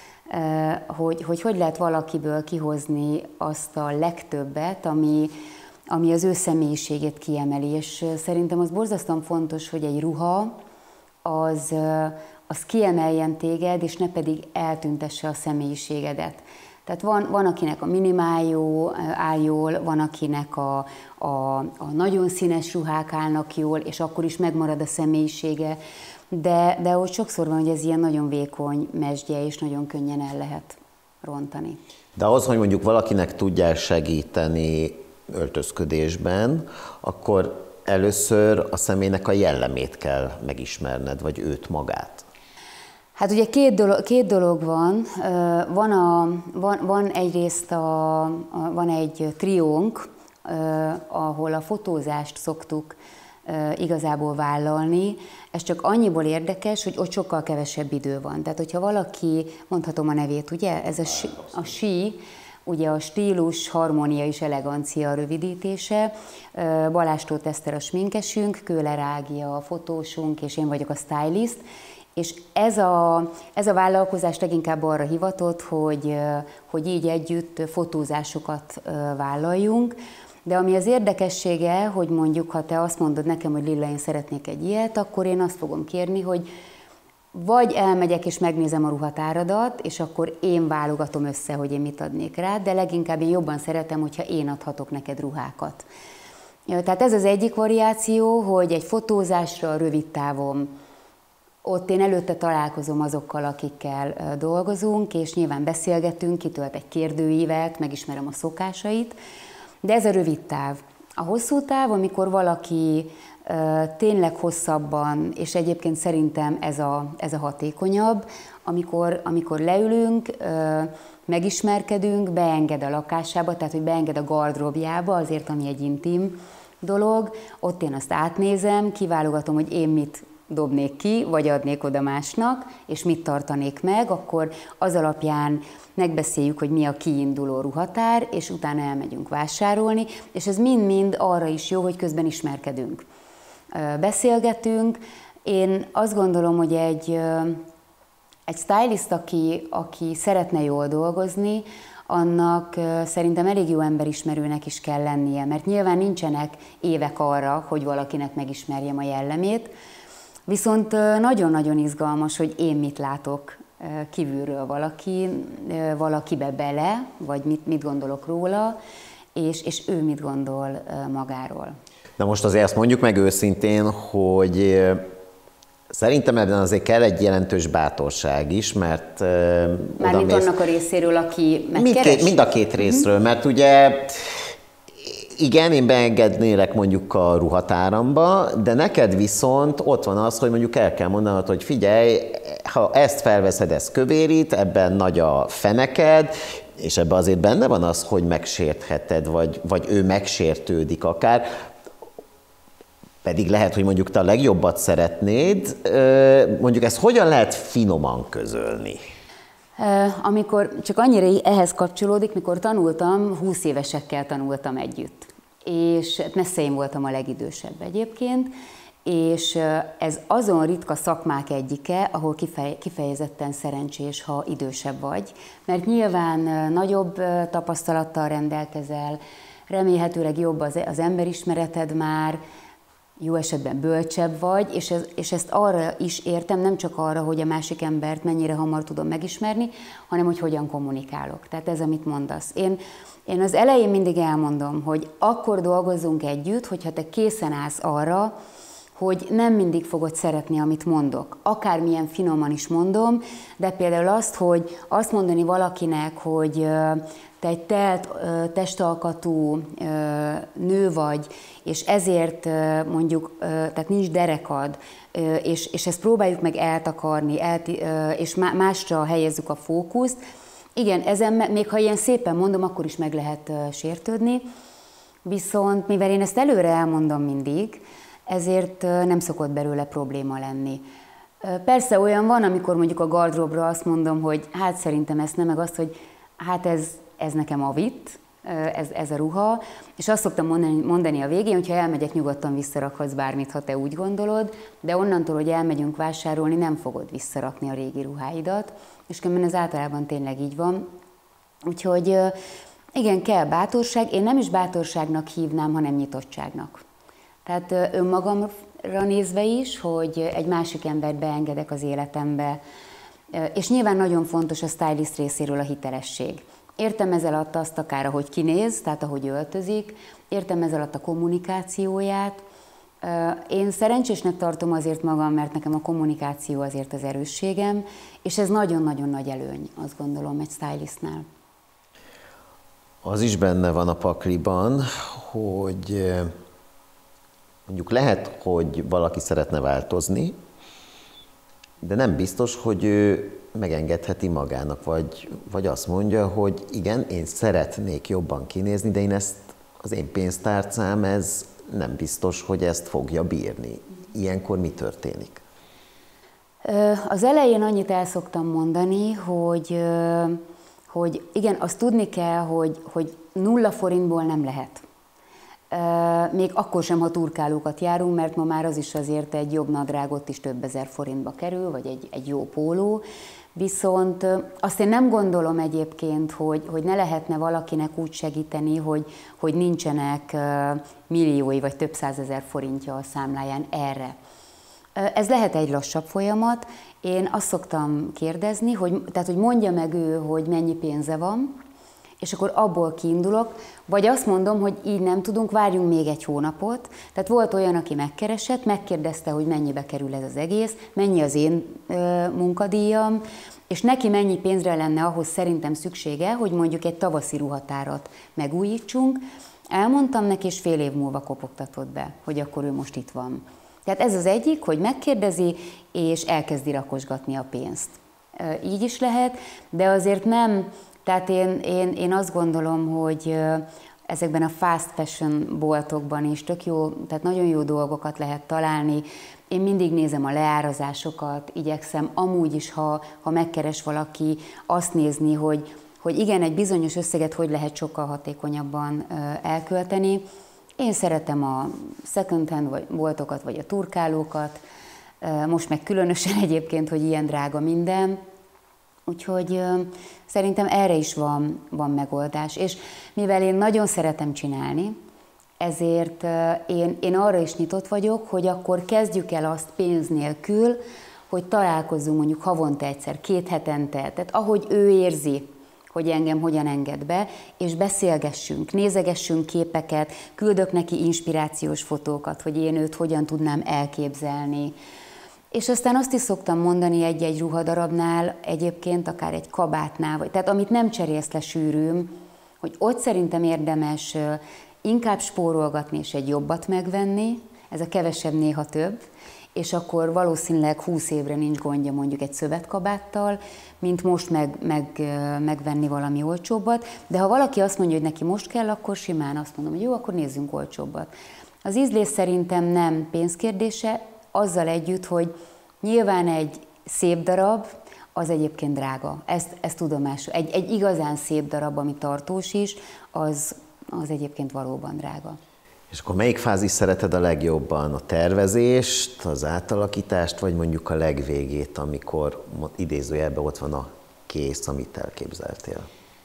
Uh, hogy, hogy hogy lehet valakiből kihozni azt a legtöbbet, ami ami az ő személyiségét kiemeli, és szerintem az borzasztóan fontos, hogy egy ruha az, az kiemeljen téged, és ne pedig eltüntesse a személyiségedet. Tehát van, van akinek a minimál jó áll jól, van akinek a, a, a nagyon színes ruhák állnak jól, és akkor is megmarad a személyisége, de, de hogy sokszor van, hogy ez ilyen nagyon vékony mesdje, és nagyon könnyen el lehet rontani. De ahhoz, hogy mondjuk valakinek tudjál segíteni öltözködésben, akkor először a személynek a jellemét kell megismerned, vagy őt magát. Hát ugye két dolog, két dolog van. Van, a, van, van egyrészt a, a, van egy triónk, ahol a fotózást szoktuk igazából vállalni. Ez csak annyiból érdekes, hogy ott sokkal kevesebb idő van. Tehát, hogyha valaki, mondhatom a nevét, ugye, ez a, a sí, ugye a stílus, harmónia és elegancia rövidítése. Balázs Tóth Eszter a sminkesünk, Köhler Ági a fotósunk, és én vagyok a stylist. És ez a, ez a vállalkozás leginkább arra hivatott, hogy, hogy így együtt fotózásokat vállaljunk. De ami az érdekessége, hogy mondjuk, ha te azt mondod nekem, hogy Lilla, én szeretnék egy ilyet, akkor én azt fogom kérni, hogy vagy elmegyek és megnézem a ruhatáradat, és akkor én válogatom össze, hogy én mit adnék rá, de leginkább én jobban szeretem, hogyha én adhatok neked ruhákat. Tehát ez az egyik variáció, hogy egy fotózásra rövid távon, ott én előtte találkozom azokkal, akikkel dolgozunk, és nyilván beszélgetünk, kitölt egy kérdőívet, megismerem a szokásait, de ez a rövid táv. A hosszú táv, amikor valaki tényleg hosszabban, és egyébként szerintem ez a, ez a hatékonyabb, amikor, amikor leülünk, megismerkedünk, beenged a lakásába, tehát hogy beenged a gardróbjába, azért, ami egy intim dolog, ott én azt átnézem, kiválogatom, hogy én mit dobnék ki, vagy adnék oda másnak, és mit tartanék meg, akkor az alapján megbeszéljük, hogy mi a kiinduló ruhatár, és utána elmegyünk vásárolni, és ez mind-mind arra is jó, hogy közben ismerkedünk. Beszélgetünk. Én azt gondolom, hogy egy, egy stylist, aki, aki szeretne jól dolgozni, annak szerintem elég jó emberismerőnek is kell lennie, mert nyilván nincsenek évek arra, hogy valakinek megismerjem a jellemét, viszont nagyon-nagyon izgalmas, hogy én mit látok kívülről valaki, valakibe bele, vagy mit, mit gondolok róla, és, és ő mit gondol magáról. Na most azért azt mondjuk meg őszintén, hogy szerintem ebben azért kell egy jelentős bátorság is, mert... Mármint annak a részéről, aki megkeres? Mind, mind a két részről, mert ugye igen, én beengednélek mondjuk a ruhatáramba, de neked viszont ott van az, hogy mondjuk el kell mondanod, hogy figyelj, ha ezt felveszed, ez kövérít, ebben nagy a feneked, és ebben azért benne van az, hogy megsértheted, vagy, vagy ő megsértődik akár, pedig lehet, hogy mondjuk te a legjobbat szeretnéd, mondjuk ezt hogyan lehet finoman közölni? Amikor csak annyira ehhez kapcsolódik, mikor tanultam, húsz évesekkel tanultam együtt. És messze én voltam a legidősebb egyébként, és ez azon ritka szakmák egyike, ahol kifej, kifejezetten szerencsés, ha idősebb vagy, mert nyilván nagyobb tapasztalattal rendelkezel, remélhetőleg jobb az, az emberismereted már, jó esetben bölcsebb vagy, és, ez, és ezt arra is értem, nem csak arra, hogy a másik embert mennyire hamar tudom megismerni, hanem hogy hogyan kommunikálok. Tehát ez, amit mondasz. Én, én az elején mindig elmondom, hogy akkor dolgozzunk együtt, hogyha te készen állsz arra, hogy nem mindig fogod szeretni, amit mondok. Akármilyen finoman is mondom, de például azt, hogy azt mondani valakinek, hogy te egy telt, testalkatú nő vagy, és ezért mondjuk, tehát nincs derekad, és, és ezt próbáljuk meg eltakarni, elt, és másra helyezzük a fókuszt. Igen, ezen, még ha ilyen szépen mondom, akkor is meg lehet sértődni, viszont mivel én ezt előre elmondom mindig, ezért nem szokott belőle probléma lenni. Persze olyan van, amikor mondjuk a gardróbra azt mondom, hogy hát szerintem ezt nem, meg azt, hogy hát ez, ez nekem a vitt, ez, ez a ruha, és azt szoktam mondani, mondani a végén, hogyha elmegyek, nyugodtan visszarakhatsz bármit, ha te úgy gondolod, de onnantól, hogy elmegyünk vásárolni, nem fogod visszarakni a régi ruháidat, és különben ez általában tényleg így van. Úgyhogy igen, kell bátorság, én nem is bátorságnak hívnám, hanem nyitottságnak. Tehát önmagamra nézve is, hogy egy másik embert beengedek az életembe, és nyilván nagyon fontos a stylist részéről a hitelesség. Értem ezzel alatt azt akár, ahogy kinéz, tehát ahogy öltözik, értem ezzel alatt a kommunikációját. Én szerencsésnek tartom azért magam, mert nekem a kommunikáció azért az erősségem, és ez nagyon-nagyon nagy előny, azt gondolom, egy stylistnál. Az is benne van a pakliban, hogy mondjuk lehet, hogy valaki szeretne változni, de nem biztos, hogy ő megengedheti magának, vagy, vagy azt mondja, hogy igen, én szeretnék jobban kinézni, de én ezt, az én pénztárcám, ez nem biztos, hogy ezt fogja bírni. Ilyenkor mi történik? Az elején annyit el szoktam mondani, hogy, hogy igen, azt tudni kell, hogy, hogy nulla forintból nem lehet. Még akkor sem, ha turkálókat járunk, mert ma már az is azért egy jobb nadrágot is több ezer forintba kerül, vagy egy, egy jó póló. Viszont azt én nem gondolom egyébként, hogy, hogy ne lehetne valakinek úgy segíteni, hogy, hogy nincsenek milliói vagy több százezer forintja a számláján erre. Ez lehet egy lassabb folyamat. Én azt szoktam kérdezni, hogy, tehát, hogy mondja meg ő, hogy mennyi pénze van, és akkor abból kiindulok, vagy azt mondom, hogy így nem tudunk, várjunk még egy hónapot. Tehát volt olyan, aki megkeresett, megkérdezte, hogy mennyibe kerül ez az egész, mennyi az én ö, munkadíjam, és neki mennyi pénzre lenne ahhoz szerintem szüksége, hogy mondjuk egy tavaszi ruhatárat megújítsunk. Elmondtam neki, és fél év múlva kopogtatott be, hogy akkor ő most itt van. Tehát ez az egyik, hogy megkérdezi, és elkezdi rakosgatni a pénzt. Így is lehet, de azért nem... Tehát én, én, én azt gondolom, hogy ezekben a fast fashion boltokban is tök jó, tehát nagyon jó dolgokat lehet találni. Én mindig nézem a leárazásokat, igyekszem amúgy is, ha, ha megkeres valaki, azt nézni, hogy, hogy igen, egy bizonyos összeget hogy lehet sokkal hatékonyabban elkölteni. Én szeretem a second hand boltokat, vagy a turkálókat, most meg különösen egyébként, hogy ilyen drága minden. Úgyhogy uh, szerintem erre is van, van megoldás. És mivel én nagyon szeretem csinálni, ezért uh, én, én arra is nyitott vagyok, hogy akkor kezdjük el azt pénz nélkül, hogy találkozzunk mondjuk havonta egyszer, két hetente, tehát ahogy ő érzi, hogy engem hogyan enged be, és beszélgessünk, nézegessünk képeket, küldök neki inspirációs fotókat, hogy én őt hogyan tudnám elképzelni. És aztán azt is szoktam mondani egy-egy ruhadarabnál, egyébként akár egy kabátnál, vagy, tehát amit nem cserélsz le sűrűn, hogy ott szerintem érdemes inkább spórolgatni és egy jobbat megvenni, ez a kevesebb néha több, és akkor valószínűleg húsz évre nincs gondja mondjuk egy szövetkabáttal, mint most meg, meg, megvenni valami olcsóbbat, de ha valaki azt mondja, hogy neki most kell, akkor simán azt mondom, hogy jó, akkor nézzünk olcsóbbat. Az ízlés szerintem nem pénzkérdése, azzal együtt, hogy nyilván egy szép darab, az egyébként drága. Ezt, ezt tudomásul. Egy, egy igazán szép darab, ami tartós is, az, az egyébként valóban drága. És akkor melyik fázis szereted a legjobban? A tervezést, az átalakítást, vagy mondjuk a legvégét, amikor idézőjelben ott van a kész, amit elképzeltél?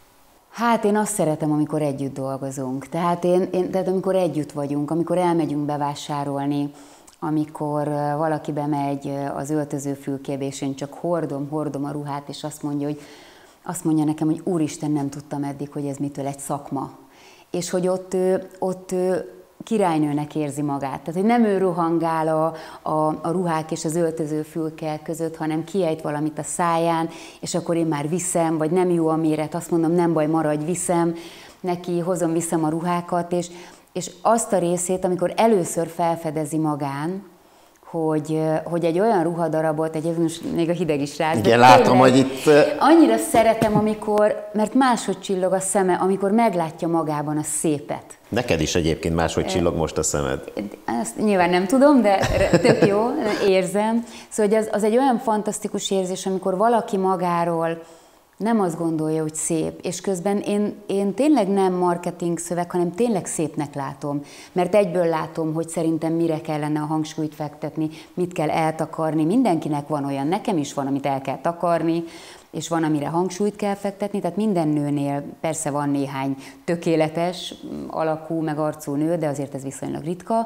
Hát én azt szeretem, amikor együtt dolgozunk. Tehát, én, én, tehát amikor együtt vagyunk, amikor elmegyünk bevásárolni, amikor valaki bemegy az öltözőfülkébe, és én csak hordom, hordom a ruhát, és azt mondja, hogy azt mondja nekem, hogy úristen, nem tudtam eddig, hogy ez mitől egy szakma. És hogy ott, ott királynőnek érzi magát. Tehát, hogy nem ő rohangál a, a, a ruhák és az öltözőfülke között, hanem kiejt valamit a száján, és akkor én már viszem, vagy nem jó a méret, azt mondom, nem baj, maradj, viszem, neki hozom, viszem a ruhákat, és és azt a részét, amikor először felfedezi magán, hogy, hogy egy olyan ruhadarabot, egyébként még a hideg is ráz. Igen, látom, hogy itt... Annyira szeretem, amikor, mert máshogy csillog a szeme, amikor meglátja magában a szépet. Neked is egyébként máshogy csillog most a szemed. Ezt nyilván nem tudom, de tök jó, érzem. Szóval az, az egy olyan fantasztikus érzés, amikor valaki magáról nem azt gondolja, hogy szép, és közben én, én tényleg nem marketing szöveg, hanem tényleg szépnek látom, mert egyből látom, hogy szerintem mire kellene a hangsúlyt fektetni, mit kell eltakarni, mindenkinek van olyan, nekem is van, amit el kell takarni, és van, amire hangsúlyt kell fektetni, tehát minden nőnél persze van néhány tökéletes alakú, meg arcú nő, de azért ez viszonylag ritka.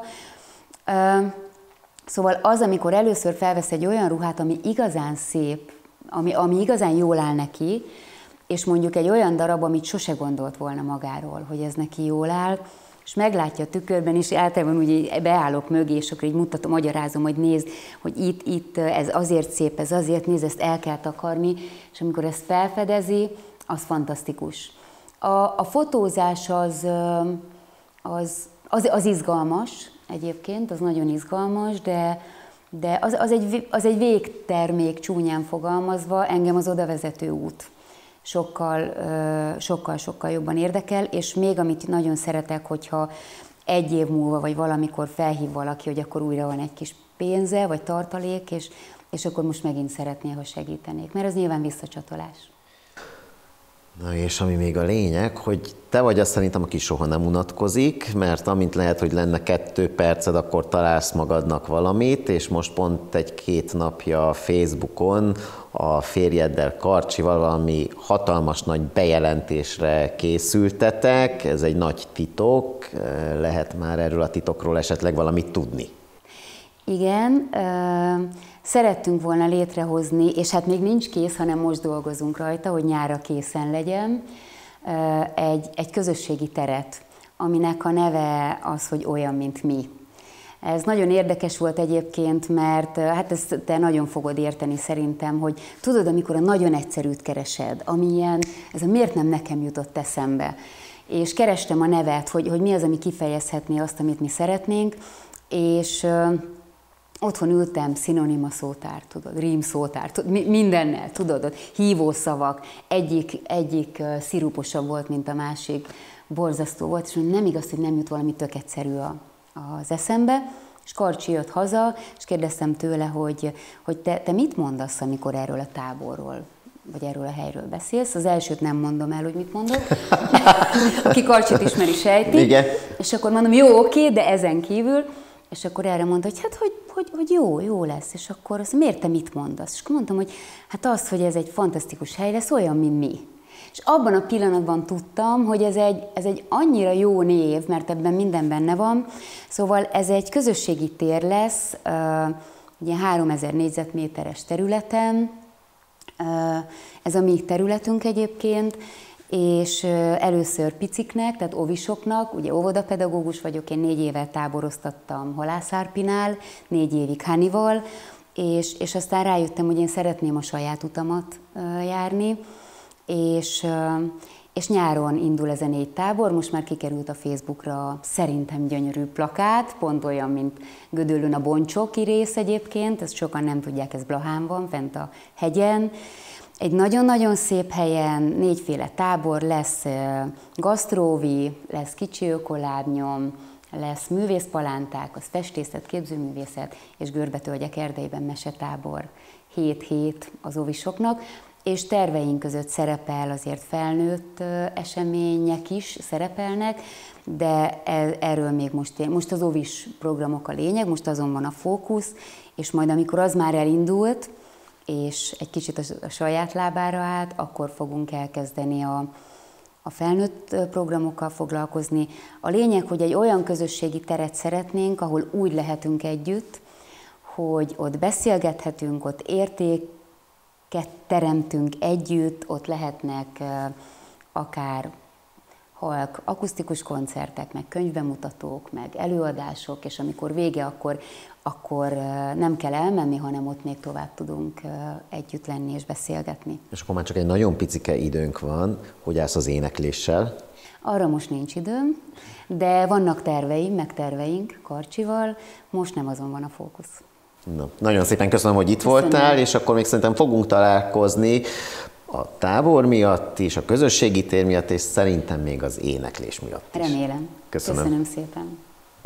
Szóval az, amikor először felvesz egy olyan ruhát, ami igazán szép, Ami, ami igazán jól áll neki, és mondjuk egy olyan darab, amit sose gondolt volna magáról, hogy ez neki jól áll, és meglátja a tükörben, és általában úgy beállok mögé, és akkor így mutatom, magyarázom, hogy nézd, hogy itt, itt, ez azért szép, ez azért, nézd, ezt el kell takarni, és amikor ezt felfedezi, az fantasztikus. A, a fotózás az, az, az, az izgalmas egyébként, az nagyon izgalmas, de De az, az, egy, az egy végtermék, csúnyán fogalmazva, engem az odavezető út sokkal, sokkal, sokkal jobban érdekel, és még amit nagyon szeretek, hogyha egy év múlva, vagy valamikor felhív valaki, hogy akkor újra van egy kis pénze, vagy tartalék, és, és akkor most megint szeretné, ha segítenék, mert az nyilván visszacsatolás. Na és ami még a lényeg, hogy te vagy azt szerintem, aki soha nem unatkozik, mert amint lehet, hogy lenne kettő perced, akkor találsz magadnak valamit, és most pont egy-két napja Facebookon a férjeddel, Karcsival valami hatalmas nagy bejelentésre készültetek, ez egy nagy titok, lehet már erről a titokról esetleg valamit tudni? Igen, szerettünk volna létrehozni, és hát még nincs kész, hanem most dolgozunk rajta, hogy nyárra készen legyen, egy, egy közösségi teret, aminek a neve az, hogy olyan, mint mi. Ez nagyon érdekes volt egyébként, mert hát ezt te nagyon fogod érteni szerintem, hogy tudod, amikor a nagyon egyszerűt keresed, amilyen, ez a miért nem nekem jutott eszembe, és kerestem a nevet, hogy, hogy mi az, ami kifejezhetné azt, amit mi szeretnénk, és otthon ültem, szinonima szótár, tudod, rím szótár, mindennel, tudod, ott hívószavak, egyik, egyik sziruposabb volt, mint a másik, borzasztó volt, és nem igaz, hogy nem jut valami tök egyszerű a, az eszembe, és Karcsi jött haza, és kérdeztem tőle, hogy, hogy te, te mit mondasz, amikor erről a táborról, vagy erről a helyről beszélsz. Az elsőt nem mondom el, hogy mit mondok. Aki Karcsit ismeri, sejti. Igen. És akkor mondom, jó, oké, de ezen kívül. És akkor erre mondta, hogy hát, hogy, hogy, hogy jó, jó lesz. És akkor azt miért te mit mondasz? És akkor mondtam, hogy hát az, hogy ez egy fantasztikus hely lesz, olyan, mint mi. És abban a pillanatban tudtam, hogy ez egy, ez egy annyira jó név, mert ebben minden benne van. Szóval ez egy közösségi tér lesz, uh, ugye háromezer négyzetméteres területen, uh, ez a mi területünk egyébként, és először piciknek, tehát óvisoknak, ugye óvodapedagógus vagyok, én négy évet táboroztattam Halászárpinál, négy évig Hanival, és, és aztán rájöttem, hogy én szeretném a saját utamat járni, és, és nyáron indul ez a négy tábor, most már kikerült a Facebookra szerintem gyönyörű plakát, pont olyan, mint Gödöllőn a Boncsoki rész egyébként, ezt sokan nem tudják, ez Blahán van, fent a hegyen. Egy nagyon-nagyon szép helyen, négyféle tábor, lesz gasztróvi, lesz kicsi ökolábnyom, lesz művészpalánták, az festészet, képzőművészet és Görbetölgyek erdeiben mesetábor. Hét hét az óvisoknak, és terveink között szerepel azért felnőtt események is szerepelnek, de erről még most, most az óvis programok a lényeg, most azon van a fókusz, és majd amikor az már elindult, és egy kicsit a saját lábára állt, akkor fogunk elkezdeni a, a felnőtt programokkal foglalkozni. A lényeg, hogy egy olyan közösségi teret szeretnénk, ahol úgy lehetünk együtt, hogy ott beszélgethetünk, ott értéket teremtünk együtt, ott lehetnek akár halk akusztikus koncertek, meg könyvbemutatók, meg előadások, és amikor vége, akkor, akkor nem kell elmenni, hanem ott még tovább tudunk együtt lenni és beszélgetni. És akkor már csak egy nagyon picike időnk van, hogy állsz az énekléssel? Arra most nincs időm, de vannak terveim, meg terveink Karcsival, most nem azon van a fókusz. Na, nagyon szépen köszönöm, hogy itt köszönöm. voltál, és akkor még szerintem fogunk találkozni a tábor miatt is, a közösségi tér miatt, és szerintem még az éneklés miatt is. Remélem. Köszönöm. Köszönöm szépen.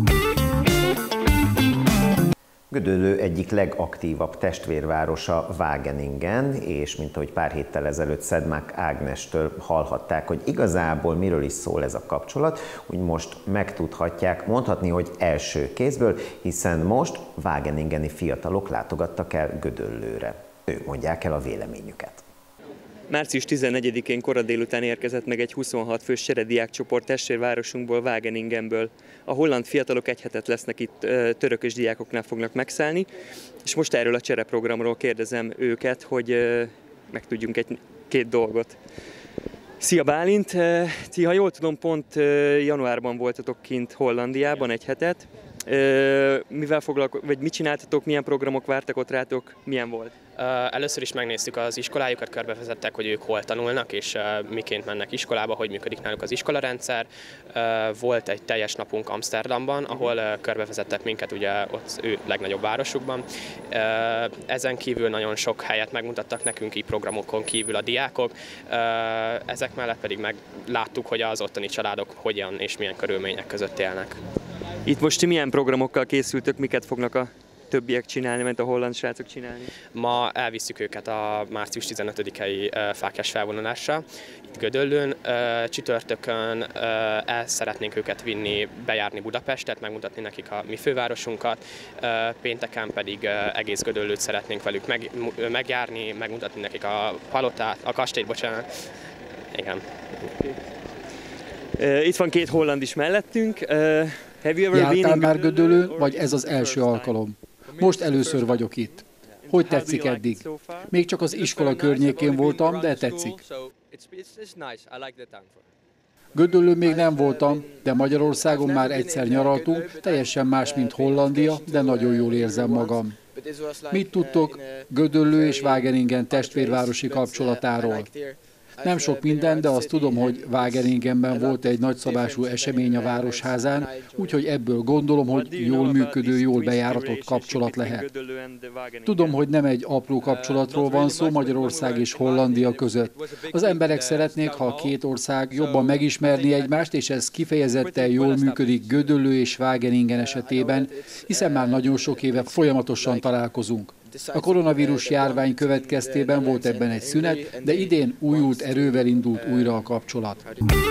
Gödöllő egyik legaktívabb testvérvárosa Wageningen, és mint ahogy pár héttel ezelőtt Szedmák Ágnestől hallhatták, hogy igazából miről is szól ez a kapcsolat, úgy most megtudhatják, mondhatni, hogy első kézből, hiszen most wageningeni fiatalok látogattak el Gödöllőre. Ők mondják el a véleményüket. március tizennegyedikén kora délután érkezett meg egy huszonhat fős cserediákcsoport testvérvárosunkból, Wageningenből. A holland fiatalok egy hetet lesznek itt, törökös diákoknál fognak megszállni, és most erről a csereprogramról kérdezem őket, hogy megtudjunk egy-két dolgot. Szia Bálint! Ti, ha jól tudom, pont januárban voltatok kint Hollandiában egy hetet. Mivel foglalko- vagy mit csináltatok, milyen programok vártak ott rátok, milyen volt? Először is megnéztük az iskolájukat, körbevezettek, hogy ők hol tanulnak, és miként mennek iskolába, hogy működik náluk az iskolarendszer. Volt egy teljes napunk Amsterdamban, ahol körbevezettek minket ugye ott ő legnagyobb városukban. Ezen kívül nagyon sok helyet megmutattak nekünk, így programokon kívül a diákok. Ezek mellett pedig megláttuk, hogy az ottani családok hogyan és milyen körülmények között élnek. Itt most ti milyen programokkal készültök, miket fognak a többiek csinálni, mert a holland srácok csinálni? Ma elvisszük őket a március tizenötödikei fáklyás felvonulásra itt Gödöllőn. Csütörtökön el szeretnénk őket vinni, bejárni Budapestet, megmutatni nekik a mi fővárosunkat. Pénteken pedig egész Gödöllőt szeretnénk velük meg, megjárni, megmutatni nekik a palotát, a kastélyt, bocsánat. Igen. Itt van két holland is mellettünk. Jártál már Gödöllőn, vagy ez az első alkalom? Most először vagyok itt. Hogy tetszik eddig? Még csak az iskola környékén voltam, de tetszik. Gödöllőn még nem voltam, de Magyarországon már egyszer nyaraltunk, teljesen más, mint Hollandia, de nagyon jól érzem magam. Mit tudtok Gödöllő és Wageningen testvérvárosi kapcsolatáról? Nem sok minden, de azt tudom, hogy Wageningenben volt egy nagyszabású esemény a Városházán, úgyhogy ebből gondolom, hogy jól működő, jól bejáratott kapcsolat lehet. Tudom, hogy nem egy apró kapcsolatról van szó Magyarország és Hollandia között. Az emberek szeretnék, ha a két ország jobban megismerni egymást, és ez kifejezetten jól működik Gödöllő és Wageningen esetében, hiszen már nagyon sok éve folyamatosan találkozunk. A koronavírus járvány következtében volt ebben egy szünet, de idén újult erővel indult újra a kapcsolat.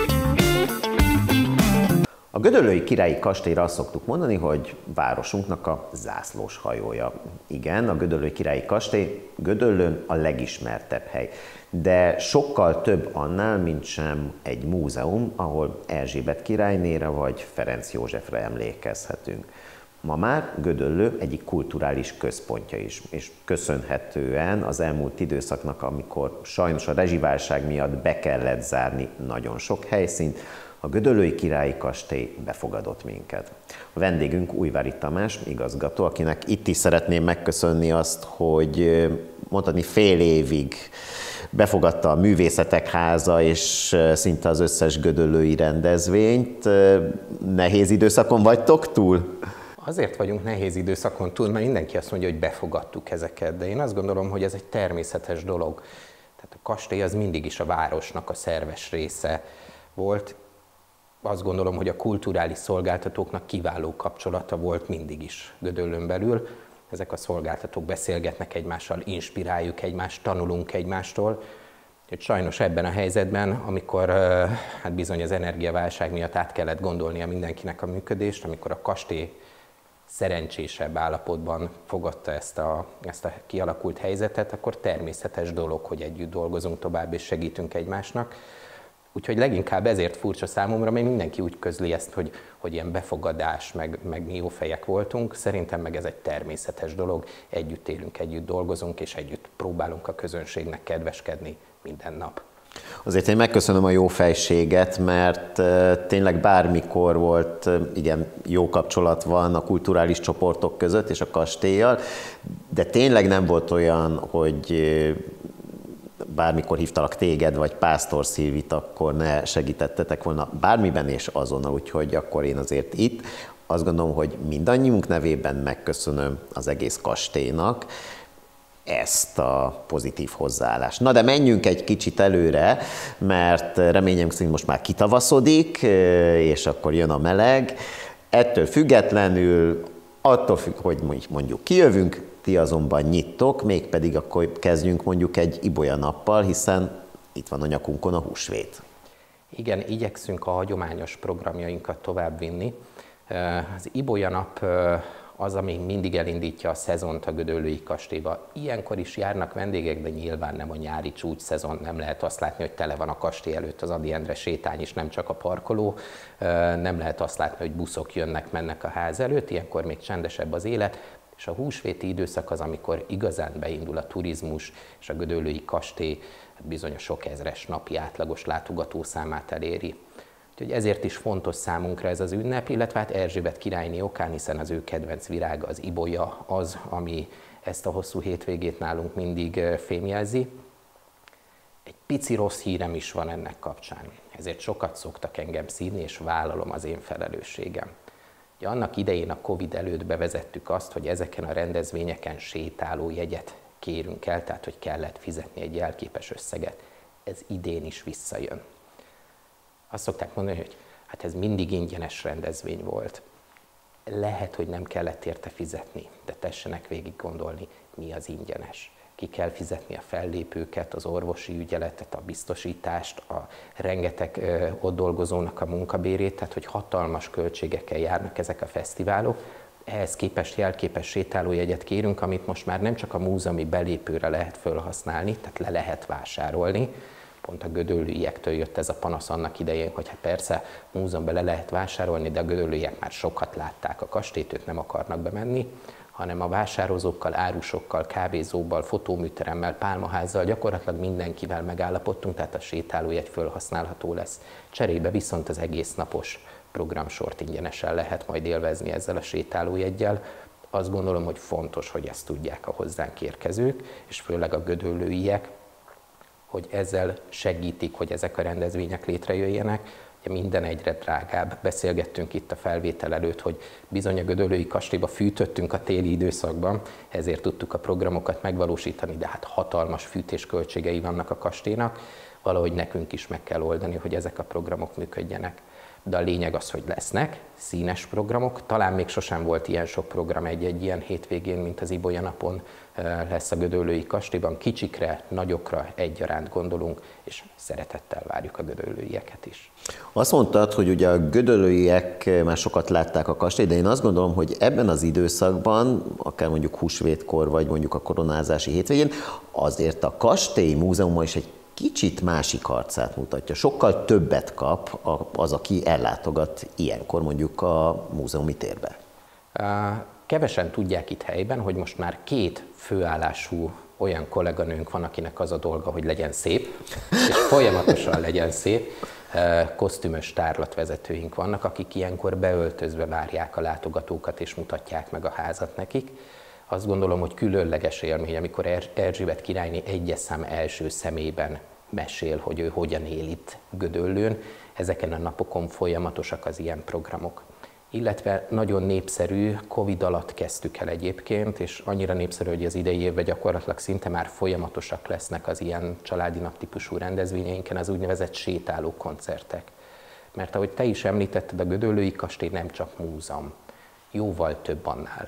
A gödöllői királyi kastélyra azt szoktuk mondani, hogy városunknak a zászlós hajója. Igen, a gödöllői királyi kastély Gödöllőn a legismertebb hely. De sokkal több annál, mint sem egy múzeum, ahol Erzsébet királynéra vagy Ferenc Józsefre emlékezhetünk. ma már Gödöllő egyik kulturális központja is, és köszönhetően az elmúlt időszaknak, amikor sajnos a rezsiválság miatt be kellett zárni nagyon sok helyszínt, a Gödöllői Királyi Kastély befogadott minket. A vendégünk Újvári Tamás igazgató, akinek itt is szeretném megköszönni azt, hogy mondhatni fél évig befogadta a Művészetek Háza és szinte az összes gödöllői rendezvényt. Nehéz időszakon vagytok túl? Azért vagyunk nehéz időszakon túl, mert mindenki azt mondja, hogy befogadtuk ezeket, de én azt gondolom, hogy ez egy természetes dolog. Tehát a kastély az mindig is a városnak a szerves része volt. Azt gondolom, hogy a kulturális szolgáltatóknak kiváló kapcsolata volt mindig is Gödöllőn belül. Ezek a szolgáltatók beszélgetnek egymással, inspiráljuk egymást, tanulunk egymástól. Úgyhogy sajnos ebben a helyzetben, amikor hát bizony az energiaválság miatt át kellett gondolnia mindenkinek a működést, amikor a kastély szerencsésebb állapotban fogadta ezt a, ezt a kialakult helyzetet, akkor természetes dolog, hogy együtt dolgozunk tovább és segítünk egymásnak. Úgyhogy leginkább ezért furcsa számomra, mert mindenki úgy közli ezt, hogy, hogy ilyen befogadás, meg, meg mi jó fejek voltunk. Szerintem meg ez egy természetes dolog, együtt élünk, együtt dolgozunk, és együtt próbálunk a közönségnek kedveskedni minden nap. Azért én megköszönöm a jó fejséget, mert tényleg bármikor volt, igen, jó kapcsolat van a kulturális csoportok között és a kastélyjal, de tényleg nem volt olyan, hogy bármikor hívtalak téged, vagy Pásztor Szilvit, akkor ne segítettetek volna bármiben és azonnal, úgyhogy akkor én azért itt azt gondolom, hogy mindannyiunk nevében megköszönöm az egész kastélynak ezt a pozitív hozzáállást. Na de menjünk egy kicsit előre, mert reményem szerint most már kitavaszodik, és akkor jön a meleg. Ettől függetlenül, attól függ, hogy mondjuk kijövünk, ti azonban nyittok, mégpedig akkor kezdjünk mondjuk egy ibolya nappal, hiszen itt van a nyakunkon a húsvét. Igen, igyekszünk a hagyományos programjainkat továbbvinni. Az ibolya nap az, ami mindig elindítja a szezont a Gödöllői kastélyba. Ilyenkor is járnak vendégek, de nyilván nem a nyári csúcs szezon, nem lehet azt látni, hogy tele van a kastély előtt az Ady Endre sétány is, nem csak a parkoló, nem lehet azt látni, hogy buszok jönnek, mennek a ház előtt, ilyenkor még csendesebb az élet, és a húsvéti időszak az, amikor igazán beindul a turizmus, és a Gödöllői kastély bizony a sok ezres napi átlagos látogatószámát eléri. Úgyhogy ezért is fontos számunkra ez az ünnep, illetve hát Erzsébet királyné okán, hiszen az ő kedvenc virága, az ibolya az, ami ezt a hosszú hétvégét nálunk mindig fémjelzi. Egy pici rossz hírem is van ennek kapcsán, ezért sokat szoktak engem szídni, és vállalom az én felelősségem. Ugye annak idején a Covid előtt bevezettük azt, hogy ezeken a rendezvényeken sétáló jegyet kérünk el, tehát hogy kellett fizetni egy jelképes összeget. Ez idén is visszajön. Azt szokták mondani, hogy hát ez mindig ingyenes rendezvény volt. Lehet, hogy nem kellett érte fizetni, de tessenek végig gondolni, mi az ingyenes. Ki kell fizetni a fellépőket, az orvosi ügyeletet, a biztosítást, a rengeteg ö, ott dolgozónak a munkabérét, tehát hogy hatalmas költségekkel járnak ezek a fesztiválok. Ehhez képest jelképes sétálójegyet kérünk, amit most már nem csak a múzeumi belépőre lehet felhasználni, tehát le lehet vásárolni. Pont a gödöllőiektől jött ez a panasz annak idején, hogy hát persze múzeumban le lehet vásárolni, de a gödöllőiek már sokat látták a kastélyt, ők nem akarnak bemenni, hanem a vásározókkal, árusokkal, kávézóval, fotóműteremmel, pálmaházzal, gyakorlatilag mindenkivel megállapodtunk, tehát a sétálójegy felhasználható lesz. Cserébe viszont az egész napos programsort ingyenesen lehet majd élvezni ezzel a sétálójeggyel. Azt gondolom, hogy fontos, hogy ezt tudják a hozzánk érkezők, és főleg a gödöllőiek, hogy ezzel segítik, hogy ezek a rendezvények létrejöjjenek. Ugye minden egyre drágább. Beszélgettünk itt a felvétel előtt, hogy bizony a Gödöllői kastélyba fűtöttünk a téli időszakban, ezért tudtuk a programokat megvalósítani, de hát hatalmas fűtésköltségei vannak a kastélynak. Valahogy nekünk is meg kell oldani, hogy ezek a programok működjenek. De a lényeg az, hogy lesznek színes programok. Talán még sosem volt ilyen sok program egy-egy ilyen hétvégén, mint az ibolya napon lesz a Gödöllői kastélyban. Kicsikre, nagyokra egyaránt gondolunk, és szeretettel várjuk a gödöllőieket is. Azt mondtad, hogy ugye a gödöllőiek már sokat látták a kastélyt, de én azt gondolom, hogy ebben az időszakban, akár mondjuk húsvétkor, vagy mondjuk a koronázási hétvégén, azért a kastély múzeuma is egy kicsit másik arcát mutatja. Sokkal többet kap az, aki ellátogat ilyenkor mondjuk a múzeumi térbe. Kevesen tudják itt helyben, hogy most már két főállású olyan kolléganőnk van, akinek az a dolga, hogy legyen szép, és folyamatosan legyen szép. Kosztümös tárlatvezetőink vannak, akik ilyenkor beöltözve várják a látogatókat, és mutatják meg a házat nekik. Azt gondolom, hogy különleges élmény, amikor Erzsébet királyné egyes szám első szemében mesél, hogy ő hogyan él itt Gödöllőn. Ezeken a napokon folyamatosak az ilyen programok. Illetve nagyon népszerű, Covid alatt kezdtük el egyébként, és annyira népszerű, hogy az idei évben gyakorlatilag szinte már folyamatosak lesznek az ilyen családi naptípusú rendezvényeinken az úgynevezett sétáló koncertek. Mert ahogy te is említetted, a Gödöllői kastély nem csak múzeum, jóval több annál.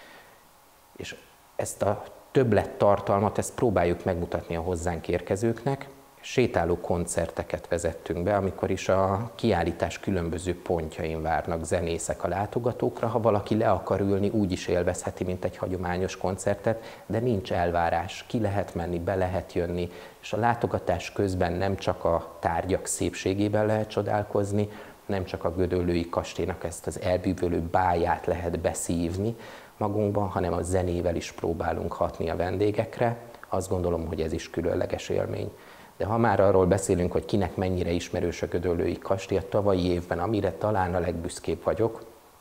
És ezt a többlet tartalmat, ezt próbáljuk megmutatni a hozzánk érkezőknek. Sétáló koncerteket vezettünk be, amikor is a kiállítás különböző pontjain várnak zenészek a látogatókra. Ha valaki le akar ülni, úgy is élvezheti, mint egy hagyományos koncertet, de nincs elvárás, ki lehet menni, be lehet jönni, és a látogatás közben nem csak a tárgyak szépségében lehet csodálkozni, nem csak a Gödöllői kastélynak ezt az elbűvölő báját lehet beszívni magunkban, hanem a zenével is próbálunk hatni a vendégekre. Azt gondolom, hogy ez is különleges élmény. De ha már arról beszélünk, hogy kinek mennyire ismerős a Gödöllői kastély, a tavalyi évben, amire talán a legbüszkébb vagyok,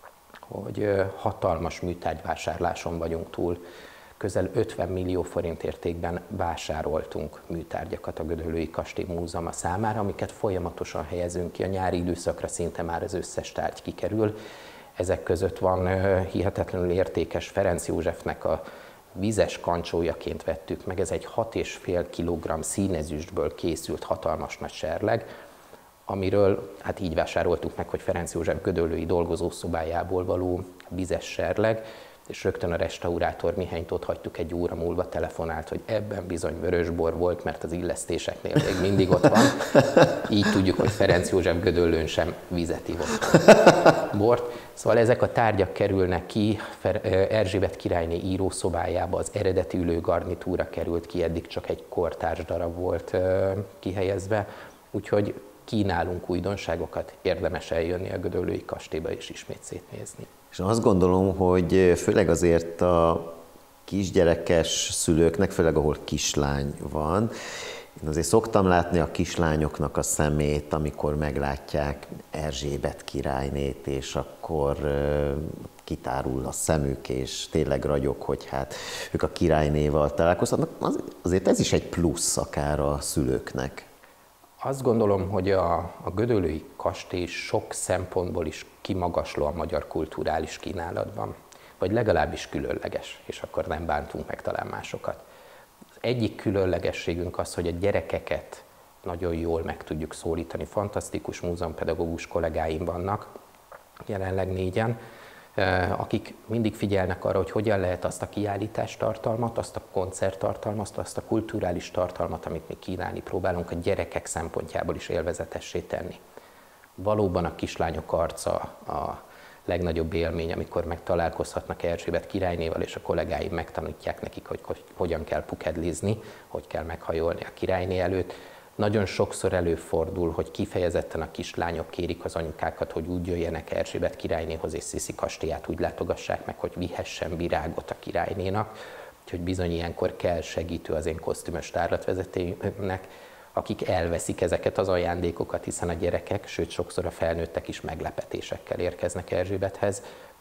hogy hatalmas műtárgyvásárláson vagyunk túl. Közel ötven millió forint értékben vásároltunk műtárgyakat a Gödöllői kastély múzeuma számára, amiket folyamatosan helyezünk ki. A nyári időszakra szinte már az összes tárgy kikerül. Ezek között van hihetetlenül értékes Ferenc Józsefnek a vizes kancsójaként vettük meg, ez egy hat és fél kilogramm színezüstből készült hatalmas nagy serleg, amiről hát így vásároltuk meg, hogy Ferenc József gödöllői dolgozószobájából való vizes serleg, és rögtön a restaurátor Mihályt ott hagytuk, egy óra múlva telefonált, hogy ebben bizony vörösbor volt, mert az illesztéseknél még mindig ott van. Így tudjuk, hogy Ferenc József Gödöllőn sem vizet ivott bort. Szóval ezek a tárgyak kerülnek ki, Erzsébet királyné írószobájába az eredeti ülőgarnitúra került ki, eddig csak egy kortárs darab volt kihelyezve, úgyhogy kínálunk újdonságokat, érdemes eljönni a Gödöllői kastélyba és ismét szétnézni. És azt gondolom, hogy főleg azért a kisgyerekes szülőknek, főleg ahol kislány van, én azért szoktam látni a kislányoknak a szemét, amikor meglátják Erzsébet királynét, és akkor kitárul a szemük, és tényleg ragyog, hogy hát ők a királynéval találkozhatnak. Azért ez is egy plusz akár a szülőknek. Azt gondolom, hogy a, a Gödöllői kastély sok szempontból is kimagasló a magyar kulturális kínálatban, vagy legalábbis különleges, és akkor nem bántunk meg talán másokat. Az egyik különlegességünk az, hogy a gyerekeket nagyon jól meg tudjuk szólítani. Fantasztikus múzeumpedagógus kollégáim vannak, jelenleg négyen, akik mindig figyelnek arra, hogy hogyan lehet azt a kiállítás tartalmat, azt a koncerttartalmat, azt a kulturális tartalmat, amit mi kínálni próbálunk, a gyerekek szempontjából is élvezetessé tenni. Valóban a kislányok arca a legnagyobb élmény, amikor megtalálkozhatnak Erzsébet királynéval, és a kollégáim megtanítják nekik, hogy, hogy hogyan kell pukedlizni, hogy kell meghajolni a királyné előtt. Nagyon sokszor előfordul, hogy kifejezetten a kislányok kérik az anyukákat, hogy úgy jöjjenek Erzsébet királynéhoz, és Sziszi kastélyát úgy látogassák meg, hogy vihessen virágot a királynénak. Úgyhogy bizony ilyenkor kell segítő az én kosztümös tárlatvezetőnek, akik elveszik ezeket az ajándékokat, hiszen a gyerekek, sőt sokszor a felnőttek is meglepetésekkel érkeznek Erzsébethez.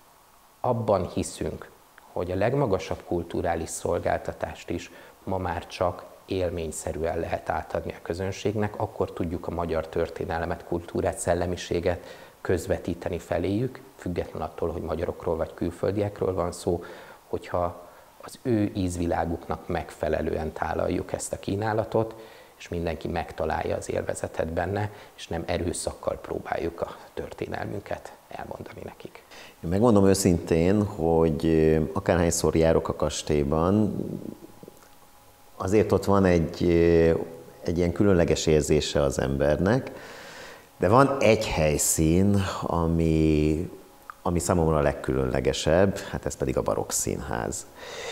Abban hiszünk, hogy a legmagasabb kulturális szolgáltatást is ma már csak élményszerűen lehet átadni a közönségnek, akkor tudjuk a magyar történelmet, kultúrát, szellemiséget közvetíteni feléjük, független attól, hogy magyarokról vagy külföldiekről van szó, hogyha az ő ízviláguknak megfelelően tálaljuk ezt a kínálatot, és mindenki megtalálja az élvezetet benne, és nem erőszakkal próbáljuk a történelmünket elmondani nekik. Én megmondom őszintén, hogy akárhányszor járok a kastélyban, azért ott van egy, egy ilyen különleges érzése az embernek, de van egy helyszín, ami, ami számomra a legkülönlegesebb, hát ez pedig a barokk színház.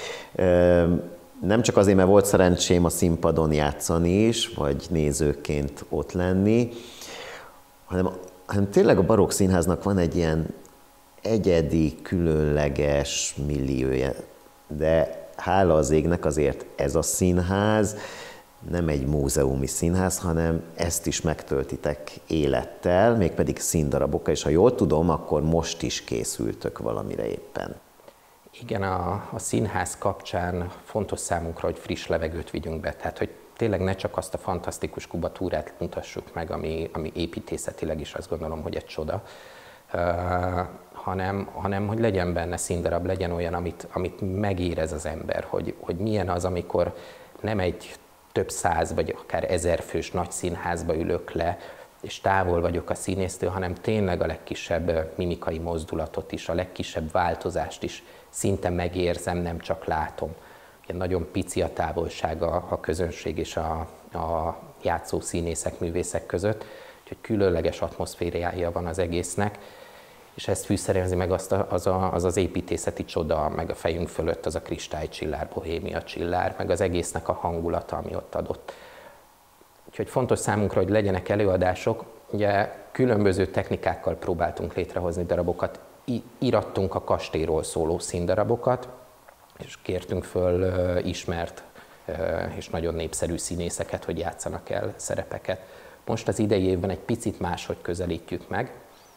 Nem csak azért, mert volt szerencsém a színpadon játszani is, vagy nézőként ott lenni, hanem, hanem tényleg a barokk színháznak van egy ilyen, egyedi, különleges milliója, de hála az égnek azért ez a színház nem egy múzeumi színház, hanem ezt is megtöltitek élettel, mégpedig színdarabokkal, és ha jól tudom, akkor most is készültök valamire éppen. Igen, a, a színház kapcsán fontos számunkra, hogy friss levegőt vigyünk be, tehát hogy tényleg ne csak azt a fantasztikus kubatúrát mutassuk meg, ami, ami építészetileg is azt gondolom, hogy egy csoda, uh, hanem, hanem hogy legyen benne színdarab, legyen olyan, amit, amit megérez az ember, hogy, hogy milyen az, amikor nem egy több száz vagy akár ezer fős nagy színházba ülök le, és távol vagyok a színésztől, hanem tényleg a legkisebb mimikai mozdulatot is, a legkisebb változást is szinte megérzem, nem csak látom. Ugye nagyon pici a távolság a, a közönség és a, a játszó színészek, művészek között, úgyhogy különleges atmoszfériája van az egésznek, és ezt fűszerezi meg azt a, az, a, az az építészeti csoda, meg a fejünk fölött az a kristálycsillár, bohémia csillár, meg az egésznek a hangulata, ami ott adott. Úgyhogy fontos számunkra, hogy legyenek előadások. Ugye különböző technikákkal próbáltunk létrehozni darabokat, irattunk a kastélyról szóló színdarabokat, és kértünk föl ismert és nagyon népszerű színészeket, hogy játszanak el szerepeket. Most az idei évben egy picit máshogy közelítjük meg,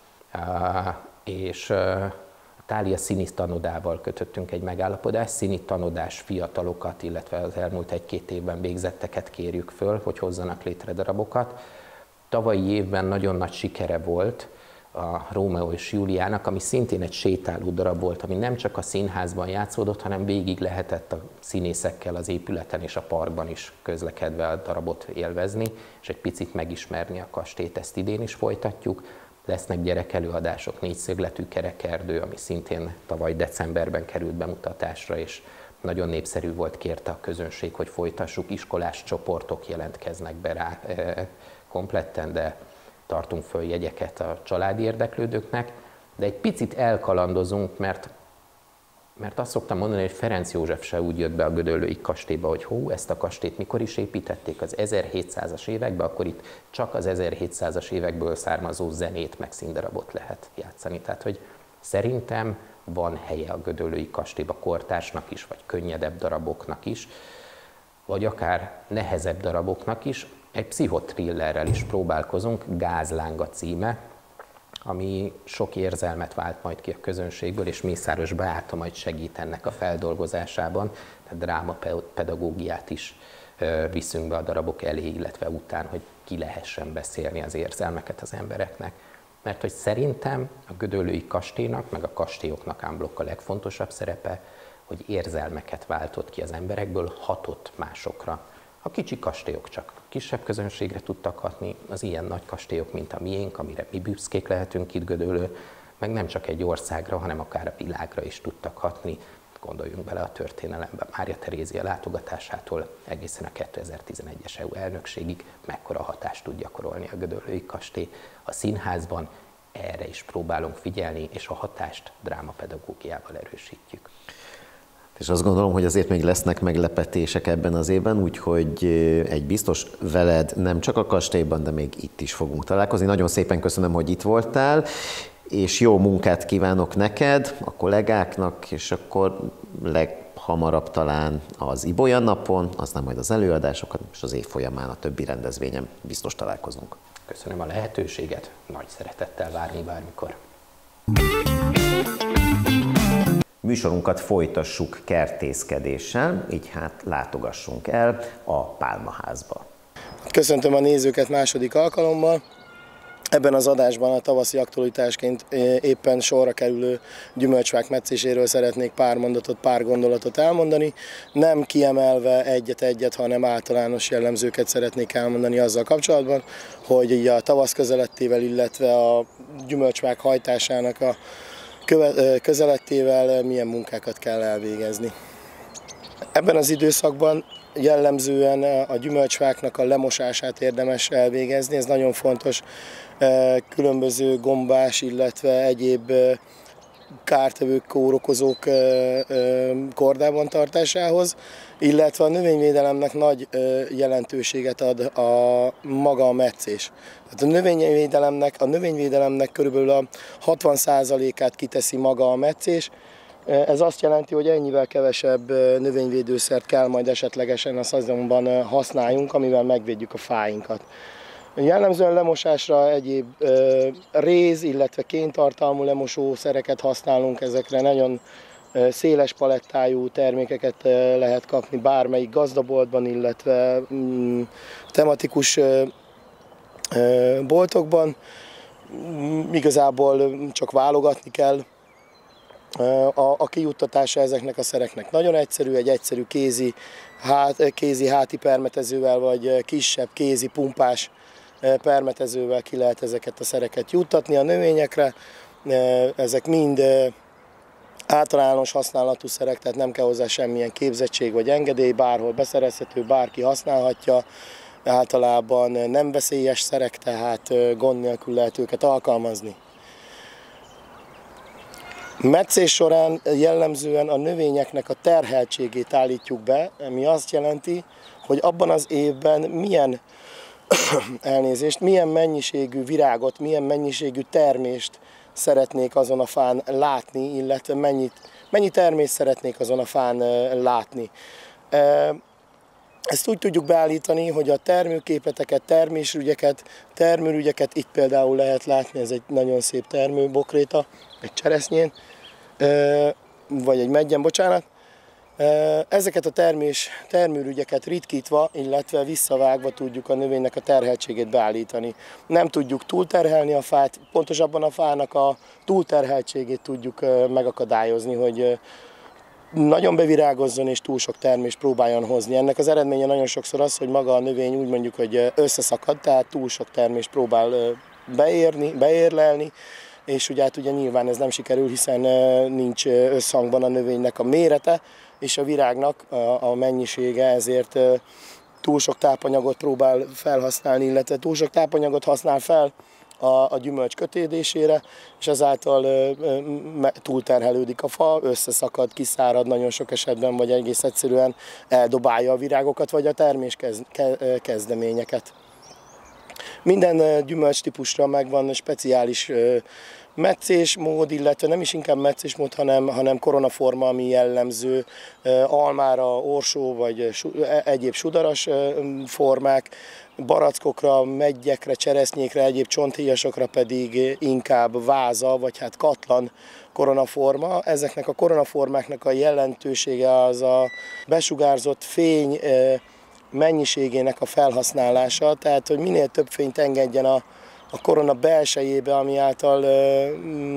és a Thália színitanodával kötöttünk egy megállapodást, színitanodás fiatalokat, illetve az elmúlt egy-két évben végzetteket kérjük föl, hogy hozzanak létre darabokat. Tavalyi évben nagyon nagy sikere volt a Rómeó és Júliának, ami szintén egy sétáló darab volt, ami nem csak a színházban játszódott, hanem végig lehetett a színészekkel az épületen és a parkban is közlekedve a darabot élvezni, és egy picit megismerni a kastélyt. Ezt idén is folytatjuk. Lesznek gyerekelőadások, négyszögletű kerekerdő, ami szintén tavaly decemberben került bemutatásra, és nagyon népszerű volt, kérte a közönség, hogy folytassuk. Iskolás csoportok jelentkeznek be rá e, kompletten, de tartunk föl jegyeket a családi érdeklődőknek, de egy picit elkalandozunk, mert, mert azt szoktam mondani, hogy Ferenc József se úgy jött be a gödöllői kastélyba, hogy hú, ezt a kastélyt mikor is építették, az ezerhétszázas években, akkor itt csak az ezerhétszázas évekből származó zenét meg színdarabot lehet játszani. Tehát, hogy szerintem van helye a gödöllői kastélyba kortársnak is, vagy könnyedebb daraboknak is, vagy akár nehezebb daraboknak is. Egy pszichotrillerrel is próbálkozunk, Gázláng a címe, ami sok érzelmet vált majd ki a közönségből, és Mészáros Beáta majd segít ennek a feldolgozásában, tehát drámapedagógiát is viszünk be a darabok elé, illetve után, hogy ki lehessen beszélni az érzelmeket az embereknek. Mert hogy szerintem a gödöllői kastélynak, meg a kastélyoknak ámblokk a legfontosabb szerepe, hogy érzelmeket váltott ki az emberekből, hatott másokra. A kicsi kastélyok csak kisebb közönségre tudtak hatni, az ilyen nagy kastélyok, mint a miénk, amire mi büszkék lehetünk itt Gödöllőn, meg nem csak egy országra, hanem akár a világra is tudtak hatni. Gondoljunk bele a történelembe, Mária Terézia látogatásától egészen a kétezer-tizenegyes é u elnökségig mekkora hatást tud gyakorolni a gödöllői kastély. A színházban erre is próbálunk figyelni, és a hatást drámapedagógiával erősítjük. És azt gondolom, hogy azért még lesznek meglepetések ebben az évben, úgyhogy egy biztos veled nem csak a kastélyban, de még itt is fogunk találkozni. Nagyon szépen köszönöm, hogy itt voltál, és jó munkát kívánok neked, a kollégáknak, és akkor leghamarabb talán az Ibolya napon, aztán majd az előadásokat, és az év folyamán a többi rendezvényen biztos találkozunk. Köszönöm a lehetőséget, nagy szeretettel várunk bármikor. Műsorunkat folytassuk kertészkedéssel, így hát látogassunk el a Pálmaházba. Köszöntöm a nézőket második alkalommal. Ebben az adásban a tavaszi aktualitásként éppen sorra kerülő gyümölcsfák metszéséről szeretnék pár mondatot, pár gondolatot elmondani. Nem kiemelve egyet-egyet, hanem általános jellemzőket szeretnék elmondani azzal kapcsolatban, hogy a tavasz közelettével, illetve a gyümölcsfák hajtásának a közelettével milyen munkákat kell elvégezni. Ebben az időszakban jellemzően a gyümölcsfáknak a lemosását érdemes elvégezni, ez nagyon fontos. Különböző gombás, illetve egyéb kártevők, kórokozók kordában tartásához, illetve a növényvédelemnek nagy jelentőséget ad a maga a metszés. Tehát a növényvédelemnek, a növényvédelemnek körülbelül a hatvan százalékát kiteszi maga a metszés. Ez azt jelenti, hogy ennyivel kevesebb növényvédőszert kell majd esetlegesen a szezonban használjunk, amivel megvédjük a fáinkat. Jellemzően lemosásra egyéb ö, réz, illetve kéntartalmú lemosószereket használunk, ezekre nagyon ö, széles palettájú termékeket ö, lehet kapni bármelyik gazdaboltban, illetve mm, tematikus ö, ö, boltokban. Igazából csak válogatni kell. A, a kijuttatása ezeknek a szereknek nagyon egyszerű, egy egyszerű kézi, hát, kézi háti permetezővel, vagy kisebb kézi pumpás permetezővel ki lehet ezeket a szereket juttatni a növényekre. Ezek mind általános használatú szerek, tehát nem kell hozzá semmilyen képzettség vagy engedély, bárhol beszerezhető, bárki használhatja. Általában nem veszélyes szerek, tehát gond nélkül lehet őket alkalmazni. Metszés során jellemzően a növényeknek a terheltségét állítjuk be, ami azt jelenti, hogy abban az évben milyen elnézést, milyen mennyiségű virágot, milyen mennyiségű termést szeretnék azon a fán látni, illetve mennyit, mennyi termést szeretnék azon a fán látni. Ezt úgy tudjuk beállítani, hogy a termőképleteket, termésügyeket, termőügyeket, itt például lehet látni, ez egy nagyon szép termőbokréta, egy cseresznyén, vagy egy meggyen, bocsánat. Ezeket a termés, termőügyeket ritkítva, illetve visszavágva tudjuk a növénynek a terheltségét beállítani. Nem tudjuk túlterhelni a fát, pontosabban a fának a túlterheltségét tudjuk megakadályozni, hogy nagyon bevirágozzon és túl sok termést próbáljon hozni. Ennek az eredménye nagyon sokszor az, hogy maga a növény úgy mondjuk, hogy összeszakad, tehát túl sok termést próbál beérni, beérlelni, és ugye, hát ugye nyilván ez nem sikerül, hiszen nincs összhangban a növénynek a mérete, és a virágnak a mennyisége, ezért túl sok tápanyagot próbál felhasználni, illetve túl sok tápanyagot használ fel a, a gyümölcs kötődésére, és ezáltal túlterhelődik a fa, összeszakad, kiszárad nagyon sok esetben, vagy egész egyszerűen eldobálja a virágokat, vagy a termés kezdeményeket. Minden gyümölcstípusra megvan speciális metszésmód, illetve nem is inkább metszésmód, hanem, hanem koronaforma, ami jellemző almára, orsó vagy egyéb sudaras formák, barackokra, meggyekre, cseresznyékre, egyéb csonthéjasokra pedig inkább váza, vagy hát katlan koronaforma. Ezeknek a koronaformáknak a jelentősége az a besugárzott fény mennyiségének a felhasználása, tehát hogy minél több fényt engedjen a, a korona belsejébe, ami által ö,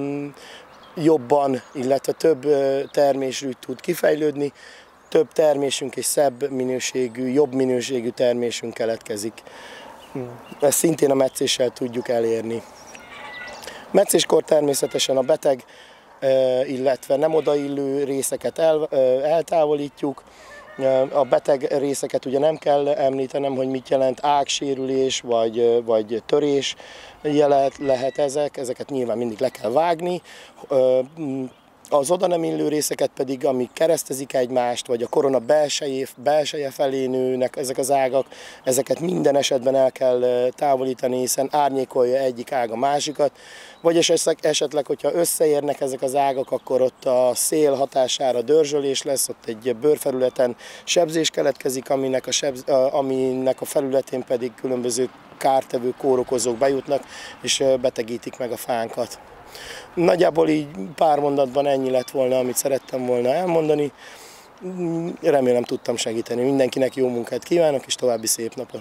jobban, illetve több termésrűt tud kifejlődni, több termésünk és szebb minőségű, jobb minőségű termésünk keletkezik. Ezt szintén a metszéssel tudjuk elérni. Metszéskor természetesen a beteg, illetve nem odaillő részeket el, eltávolítjuk. A beteg részeket ugye nem kell említenem, hogy mit jelent ágsérülés vagy, vagy törés jelet, lehet ezek, ezeket nyilván mindig le kell vágni. Az oda nem illő részeket pedig, amik keresztezik egymást, vagy a korona belseje, belseje felé nőnek ezek az ágak, ezeket minden esetben el kell távolítani, hiszen árnyékolja egyik ág a másikat. Vagy esetleg, hogyha összeérnek ezek az ágak, akkor ott a szél hatására dörzsölés lesz, ott egy bőrfelületen sebzés keletkezik, aminek a, sebz, aminek a felületén pedig különböző kártevő kórokozók bejutnak, és betegítik meg a fánkat. Nagyjából így pár mondatban ennyi lett volna, amit szerettem volna elmondani. Remélem tudtam segíteni. Mindenkinek jó munkát kívánok, és további szép napot!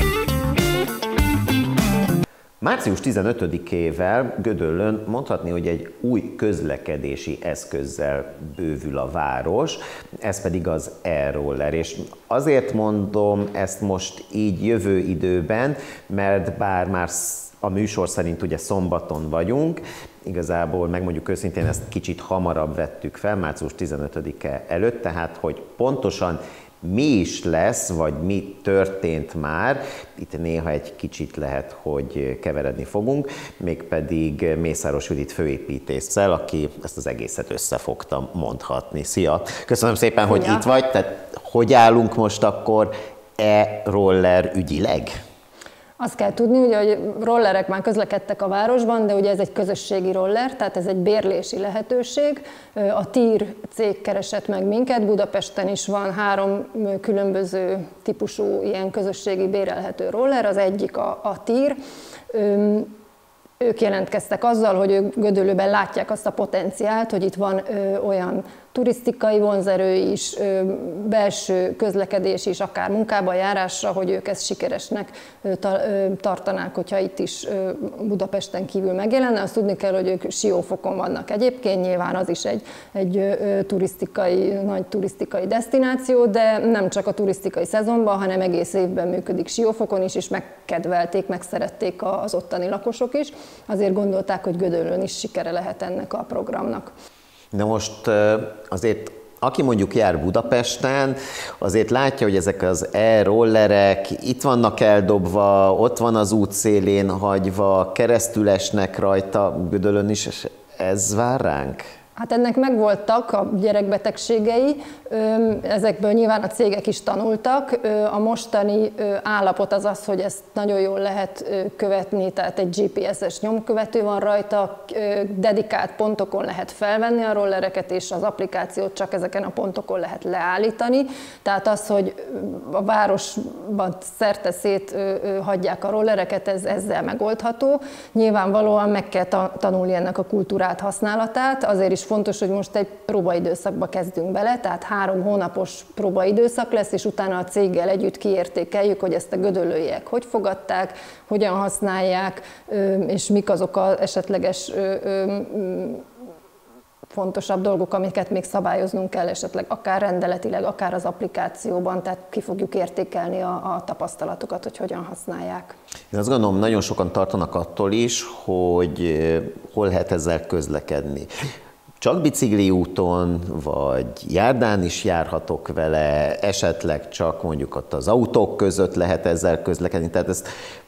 március tizenötödikével Gödöllőn mondhatni, hogy egy új közlekedési eszközzel bővül a város, ez pedig az e-roller. És azért mondom ezt most így jövő időben, mert bár már a műsor szerint ugye szombaton vagyunk, igazából megmondjuk őszintén, ezt kicsit hamarabb vettük fel, március tizenötödike előtt, tehát hogy pontosan mi is lesz, vagy mi történt már. Itt néha egy kicsit lehet, hogy keveredni fogunk, mégpedig Mészáros Judit főépítésszel, aki ezt az egészet összefogta mondhatni. Szia! Köszönöm szépen, Szia. hogy itt vagy. Tehát hogy állunk most akkor e-roller ügyileg? Azt kell tudni, ugye, hogy rollerek már közlekedtek a városban, de ugye ez egy közösségi roller, tehát ez egy bérlési lehetőség. A TIR cég keresett meg minket, Budapesten is van három különböző típusú ilyen közösségi bérelhető roller, az egyik a, a TIR. Ők jelentkeztek azzal, hogy ők Gödöllőben látják azt a potenciált, hogy itt van ö, olyan turisztikai vonzerő is, ö, belső közlekedés is, akár munkába járásra, hogy ők ezt sikeresnek ö, ta, ö, tartanák, hogyha itt is ö, Budapesten kívül megjelenne. Azt tudni kell, hogy ők Siófokon vannak egyébként, nyilván az is egy, egy ö, turisztikai, nagy turisztikai desztináció, de nem csak a turisztikai szezonban, hanem egész évben működik Siófokon is, és megkedvelték, megszerették az ottani lakosok is. Azért gondolták, hogy Gödöllőn is sikere lehet ennek a programnak. Na most azért, aki mondjuk jár Budapesten, azért látja, hogy ezek az e-rollerek itt vannak eldobva, ott van az útszélén hagyva, keresztül esnek rajta, Gödöllőn is ez vár ránk? Hát ennek megvoltak a gyerekbetegségei, ezekből nyilván a cégek is tanultak. A mostani állapot az az, hogy ezt nagyon jól lehet követni, tehát egy gé pé es-es nyomkövető van rajta, dedikált pontokon lehet felvenni a rollereket, és az applikációt csak ezeken a pontokon lehet leállítani. Tehát az, hogy a városban szerte szét hagyják a rollereket, ez ezzel megoldható. Nyilvánvalóan meg kell tanulni ennek a kultúrát, használatát, azért is fontos, hogy most egy próbaidőszakba kezdünk bele, tehát három hónapos próbaidőszak lesz, és utána a céggel együtt kiértékeljük, hogy ezt a gödöllőiek hogy fogadták, hogyan használják, és mik azok az esetleges fontosabb dolgok, amiket még szabályoznunk kell, esetleg akár rendeletileg, akár az applikációban, tehát ki fogjuk értékelni a, a tapasztalatokat, hogy hogyan használják. Én azt gondolom, nagyon sokan tartanak attól is, hogy hol lehet ezzel közlekedni. Csak bicikli úton, vagy járdán is járhatok vele, esetleg csak mondjuk ott az autók között lehet ezzel közlekedni, tehát ezt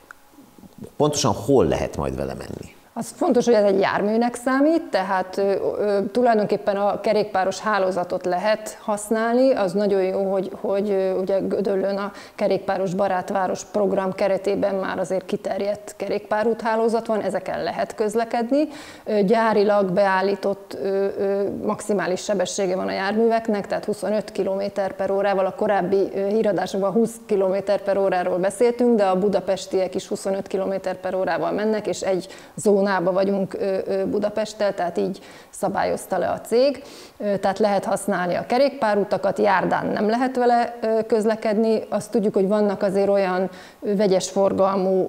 pontosan hol lehet majd vele menni? Az fontos, hogy ez egy járműnek számít, tehát ö, ö, tulajdonképpen a kerékpáros hálózatot lehet használni, az nagyon jó, hogy, hogy ö, ugye Gödöllőn a kerékpáros barátváros program keretében már azért kiterjedt kerékpárút hálózat van, ezeken lehet közlekedni. Ö, gyárilag beállított ö, ö, maximális sebessége van a járműveknek, tehát huszonöt kilométer per órával, a korábbi ö, híradásokban húsz kilométer per óráról beszéltünk, de a budapestiek is huszonöt kilométer per órával mennek, és egy zóna vagyunk Budapesttel, tehát így szabályozta le a cég. Tehát lehet használni a kerékpárutakat, járdán nem lehet vele közlekedni. Azt tudjuk, hogy vannak azért olyan vegyes forgalmú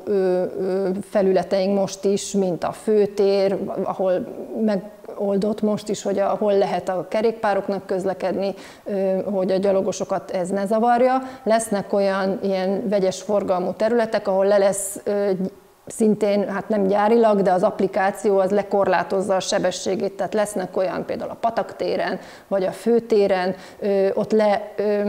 felületeink most is, mint a főtér, ahol megoldott most is, hogy ahol lehet a kerékpároknak közlekedni, hogy a gyalogosokat ez ne zavarja. Lesznek olyan ilyen vegyes forgalmú területek, ahol le lesz szintén, hát nem gyárilag, de az applikáció az lekorlátozza a sebességét, tehát lesznek olyan például a Patak téren, vagy a főtéren, ott le,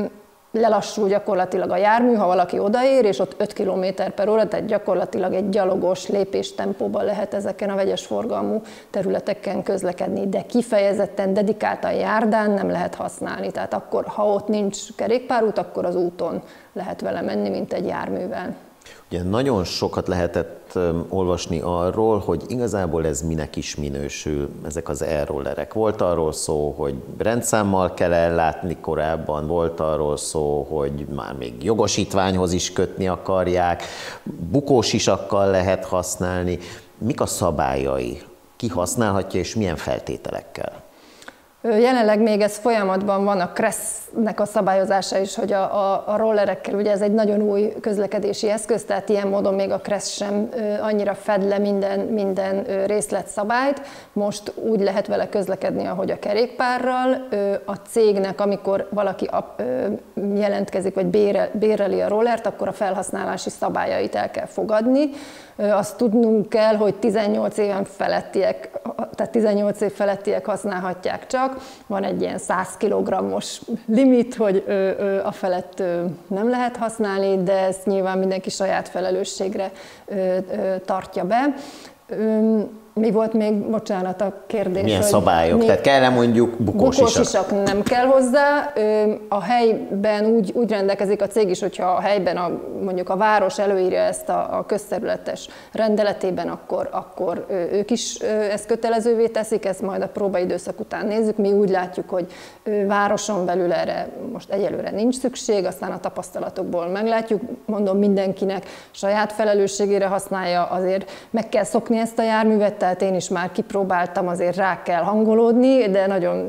lelassul gyakorlatilag a jármű, ha valaki odaér, és ott öt kilométer per óra, tehát gyakorlatilag egy gyalogos lépéstempóban lehet ezeken a vegyes forgalmú területeken közlekedni, de kifejezetten dedikáltan járdán nem lehet használni, tehát akkor, ha ott nincs kerékpárút, akkor az úton lehet vele menni, mint egy járművel. Ugye nagyon sokat lehetett olvasni arról, hogy igazából ez minek is minősül, ezek az e-rollerek. Volt arról szó, hogy rendszámmal kell ellátni korábban, volt arról szó, hogy már még jogosítványhoz is kötni akarják, bukósisakkal lehet használni. Mik a szabályai? Ki használhatja és milyen feltételekkel? Jelenleg még ez folyamatban van, a Kressz-nek a szabályozása is, hogy a, a, a rollerekkel, ugye ez egy nagyon új közlekedési eszköz, tehát ilyen módon még a Kressz sem annyira fed le minden, minden részletszabályt. Most úgy lehet vele közlekedni, ahogy a kerékpárral. A cégnek, amikor valaki jelentkezik, vagy bérel, béreli a rollert, akkor a felhasználási szabályait el kell fogadni. Azt tudnunk kell, hogy tizennyolc éven felettiek, tehát tizennyolc év felettiek használhatják csak, vannak. Van egy ilyen száz kilogrammos limit, hogy ö, ö, a felett ö, nem lehet használni, de ezt nyilván mindenki saját felelősségre ö, ö, tartja be. Ö, Mi volt még, bocsánat, a kérdés? Milyen hogy szabályok? Mi, Tehát kell-e mondjuk bukós, bukós isak? isak? Nem kell hozzá. A helyben úgy, úgy rendelkezik a cég is, hogyha a helyben a, mondjuk a város előírja ezt a, a közterületes rendeletében, akkor, akkor ők is ezt kötelezővé teszik, ezt majd a próbaidőszak után nézzük. Mi úgy látjuk, hogy városon belül erre most egyelőre nincs szükség, aztán a tapasztalatokból meglátjuk. Mondom, mindenkinek saját felelősségére használja, azért meg kell szokni ezt a járművet, tehát én is már kipróbáltam, azért rá kell hangolódni, de nagyon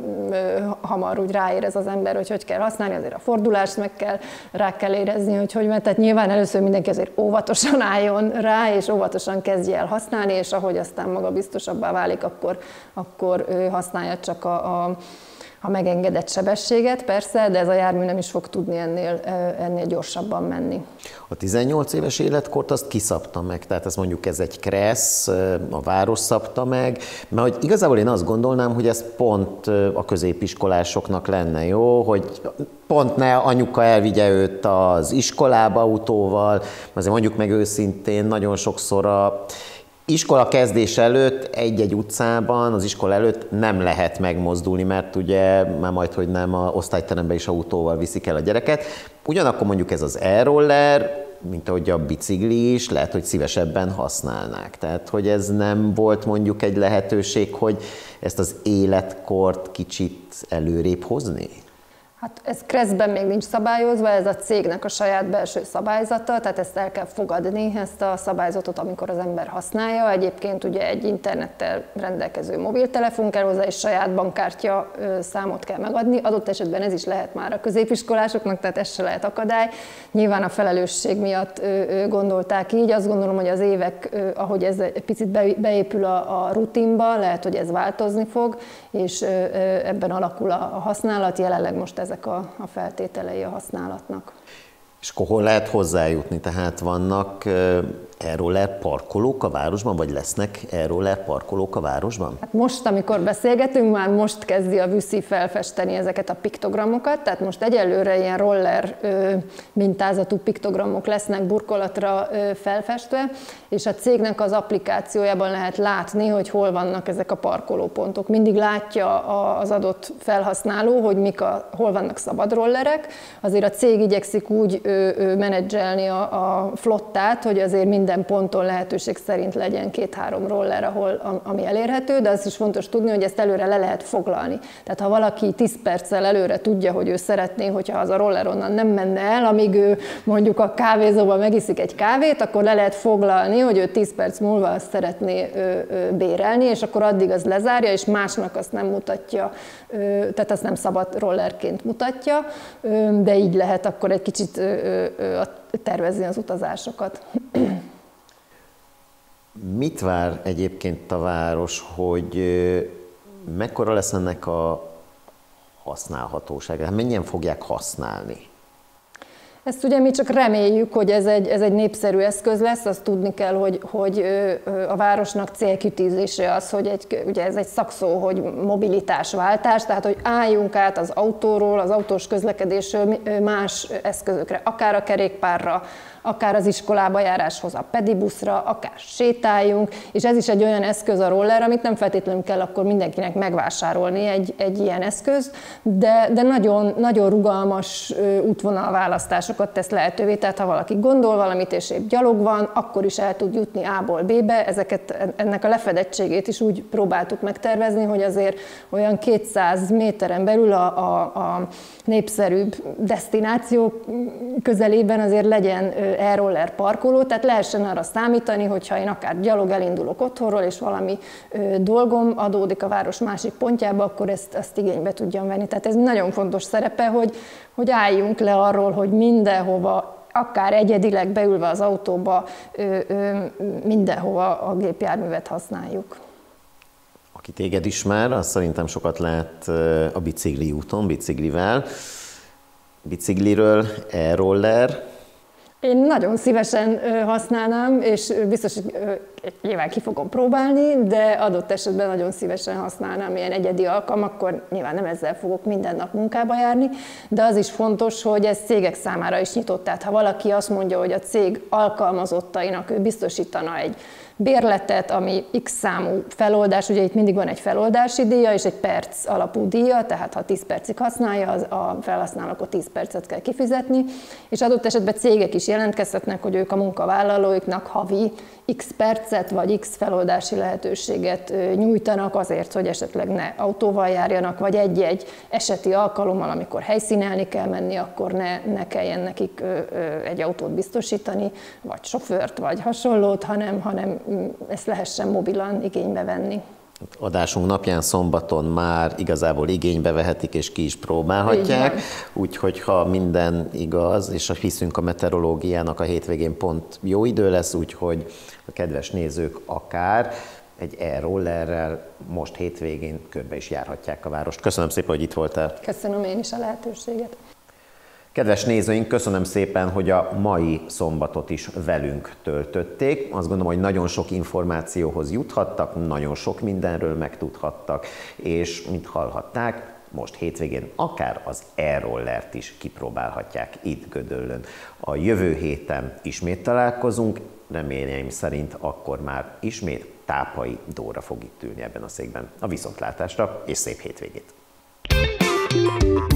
hamar úgy ráérez az ember, hogy hogy kell használni, azért a fordulást meg kell, rá kell érezni, hogy hogy mert tehát nyilván először mindenki azért óvatosan álljon rá, és óvatosan kezdje el használni, és ahogy aztán maga biztosabbá válik, akkor, akkor használja csak a, a a megengedett sebességet, persze, de ez a jármű nem is fog tudni ennél, ennél gyorsabban menni. A tizennyolc éves életkort azt kiszabta meg, tehát ez mondjuk ez egy kressz, a város szabta meg, mert hogy igazából én azt gondolnám, hogy ez pont a középiskolásoknak lenne jó, hogy pont ne anyuka elvigye őt az iskolába autóval, azért mondjuk meg őszintén, nagyon sokszor a iskola kezdés előtt egy-egy utcában, az iskola előtt nem lehet megmozdulni, mert ugye már majd, hogy nem a osztályterembe is autóval viszik el a gyereket. Ugyanakkor mondjuk ez az e-roller, mint ahogy a bicikli is, lehet, hogy szívesebben használnák. Tehát, hogy ez nem volt mondjuk egy lehetőség, hogy ezt az életkort kicsit előrébb hozni? Hát ez kresszben még nincs szabályozva, ez a cégnek a saját belső szabályzata, tehát ezt el kell fogadni, ezt a szabályzatot, amikor az ember használja. Egyébként ugye egy internettel rendelkező mobiltelefon kell hozzá, és saját bankkártya számot kell megadni. Adott esetben ez is lehet már a középiskolásoknak, tehát ez se lehet akadály. Nyilván a felelősség miatt gondolták így. Azt gondolom, hogy az évek, ahogy ez egy picit beépül a rutinba, lehet, hogy ez változni fog, és ebben alakul a használat. Jelenleg most ezek a, a feltételei a használatnak. És akkor hol lehet hozzájutni? Tehát vannak e-roller parkolók a városban, vagy lesznek e-roller parkolók a városban? Hát most, amikor beszélgetünk, már most kezdi a Vüszi felfesteni ezeket a piktogramokat, tehát most egyelőre ilyen roller ö, mintázatú piktogramok lesznek burkolatra ö, felfestve, és a cégnek az applikációjában lehet látni, hogy hol vannak ezek a parkolópontok. Mindig látja az adott felhasználó, hogy mik a, hol vannak szabad rollerek. Azért a cég igyekszik úgy ö, ö, menedzselni a, a flottát, hogy azért mind minden ponton lehetőség szerint legyen két-három roller, ahol, ami elérhető, de az is fontos tudni, hogy ezt előre le lehet foglalni. Tehát ha valaki tíz perccel előre tudja, hogy ő szeretné, hogyha az a roller onnan nem menne el, amíg ő mondjuk a kávézóban megiszik egy kávét, akkor le lehet foglalni, hogy ő tíz perc múlva azt szeretné bérelni, és akkor addig az lezárja, és másnak azt nem mutatja, tehát azt nem szabad rollerként mutatja, de így lehet akkor egy kicsit tervezni az utazásokat. Mit vár egyébként a város, hogy mekkora lesz ennek a használhatósága? Mennyien fogják használni? Ezt ugye mi csak reméljük, hogy ez egy, ez egy népszerű eszköz lesz, azt tudni kell, hogy, hogy a városnak célkitűzése az, hogy egy, ugye ez egy szakszó, hogy mobilitásváltás, tehát hogy álljunk át az autóról, az autós közlekedésről más eszközökre, akár a kerékpárra, akár az iskolába járáshoz a pedibuszra, akár sétáljunk, és ez is egy olyan eszköz a roller, amit nem feltétlenül kell akkor mindenkinek megvásárolni egy, egy ilyen eszközt, de, de nagyon, nagyon rugalmas útvonalválasztásokat tesz lehetővé, tehát ha valaki gondol valamit és épp gyalog van, akkor is el tud jutni A-ból B-be, ezeket, ennek a lefedettségét is úgy próbáltuk megtervezni, hogy azért olyan kétszáz méteren belül a, a, a népszerűbb desztináció közelében azért legyen e-roller parkoló, tehát lehessen arra számítani, hogyha én akár gyalog elindulok otthonról, és valami ö, dolgom adódik a város másik pontjába, akkor ezt, ezt igénybe tudjam venni. Tehát ez nagyon fontos szerepe, hogy, hogy álljunk le arról, hogy mindenhova, akár egyedileg beülve az autóba, ö, ö, mindenhova a gépjárművet használjuk. Aki téged ismer, az szerintem sokat lehet a bicikli úton, biciklivel. Bicikliről e-roller. Én nagyon szívesen használnám, és biztos, hogy nyilván ki fogom próbálni, de adott esetben nagyon szívesen használnám ilyen egyedi alkalmakkor, nyilván nem ezzel fogok minden nap munkába járni, de az is fontos, hogy ez cégek számára is nyitott. Tehát ha valaki azt mondja, hogy a cég alkalmazottainak ő biztosítana egy bérletet, ami X számú feloldás, ugye itt mindig van egy feloldási díja és egy perc alapú díja, tehát ha tíz percig használja, az a felhasználó, akkor tíz percet kell kifizetni, és adott esetben cégek is jelentkezhetnek, hogy ők a munkavállalóiknak havi X percet vagy X feloldási lehetőséget nyújtanak azért, hogy esetleg ne autóval járjanak, vagy egy-egy eseti alkalommal, amikor helyszínelni kell menni, akkor ne, ne kelljen nekik egy autót biztosítani, vagy sofőrt, vagy hasonlót, hanem, hanem ezt lehessen mobilan igénybe venni. Adásunk napján szombaton már igazából igénybe vehetik és ki is próbálhatják, úgyhogy ha minden igaz, és hiszünk a meteorológiának, a hétvégén pont jó idő lesz, úgyhogy a kedves nézők akár egy e-rollerrel most hétvégén körbe is járhatják a várost. Köszönöm szépen, hogy itt voltál. Köszönöm én is a lehetőséget. Kedves nézőink, köszönöm szépen, hogy a mai szombatot is velünk töltötték. Azt gondolom, hogy nagyon sok információhoz juthattak, nagyon sok mindenről megtudhattak, és mint hallhatták, most hétvégén akár az e-rollert is kipróbálhatják itt Gödöllőn. A jövő héten ismét találkozunk, reményeim szerint akkor már ismét Tápai Dóra fog itt ülni ebben a székben. A viszontlátásra és szép hétvégét!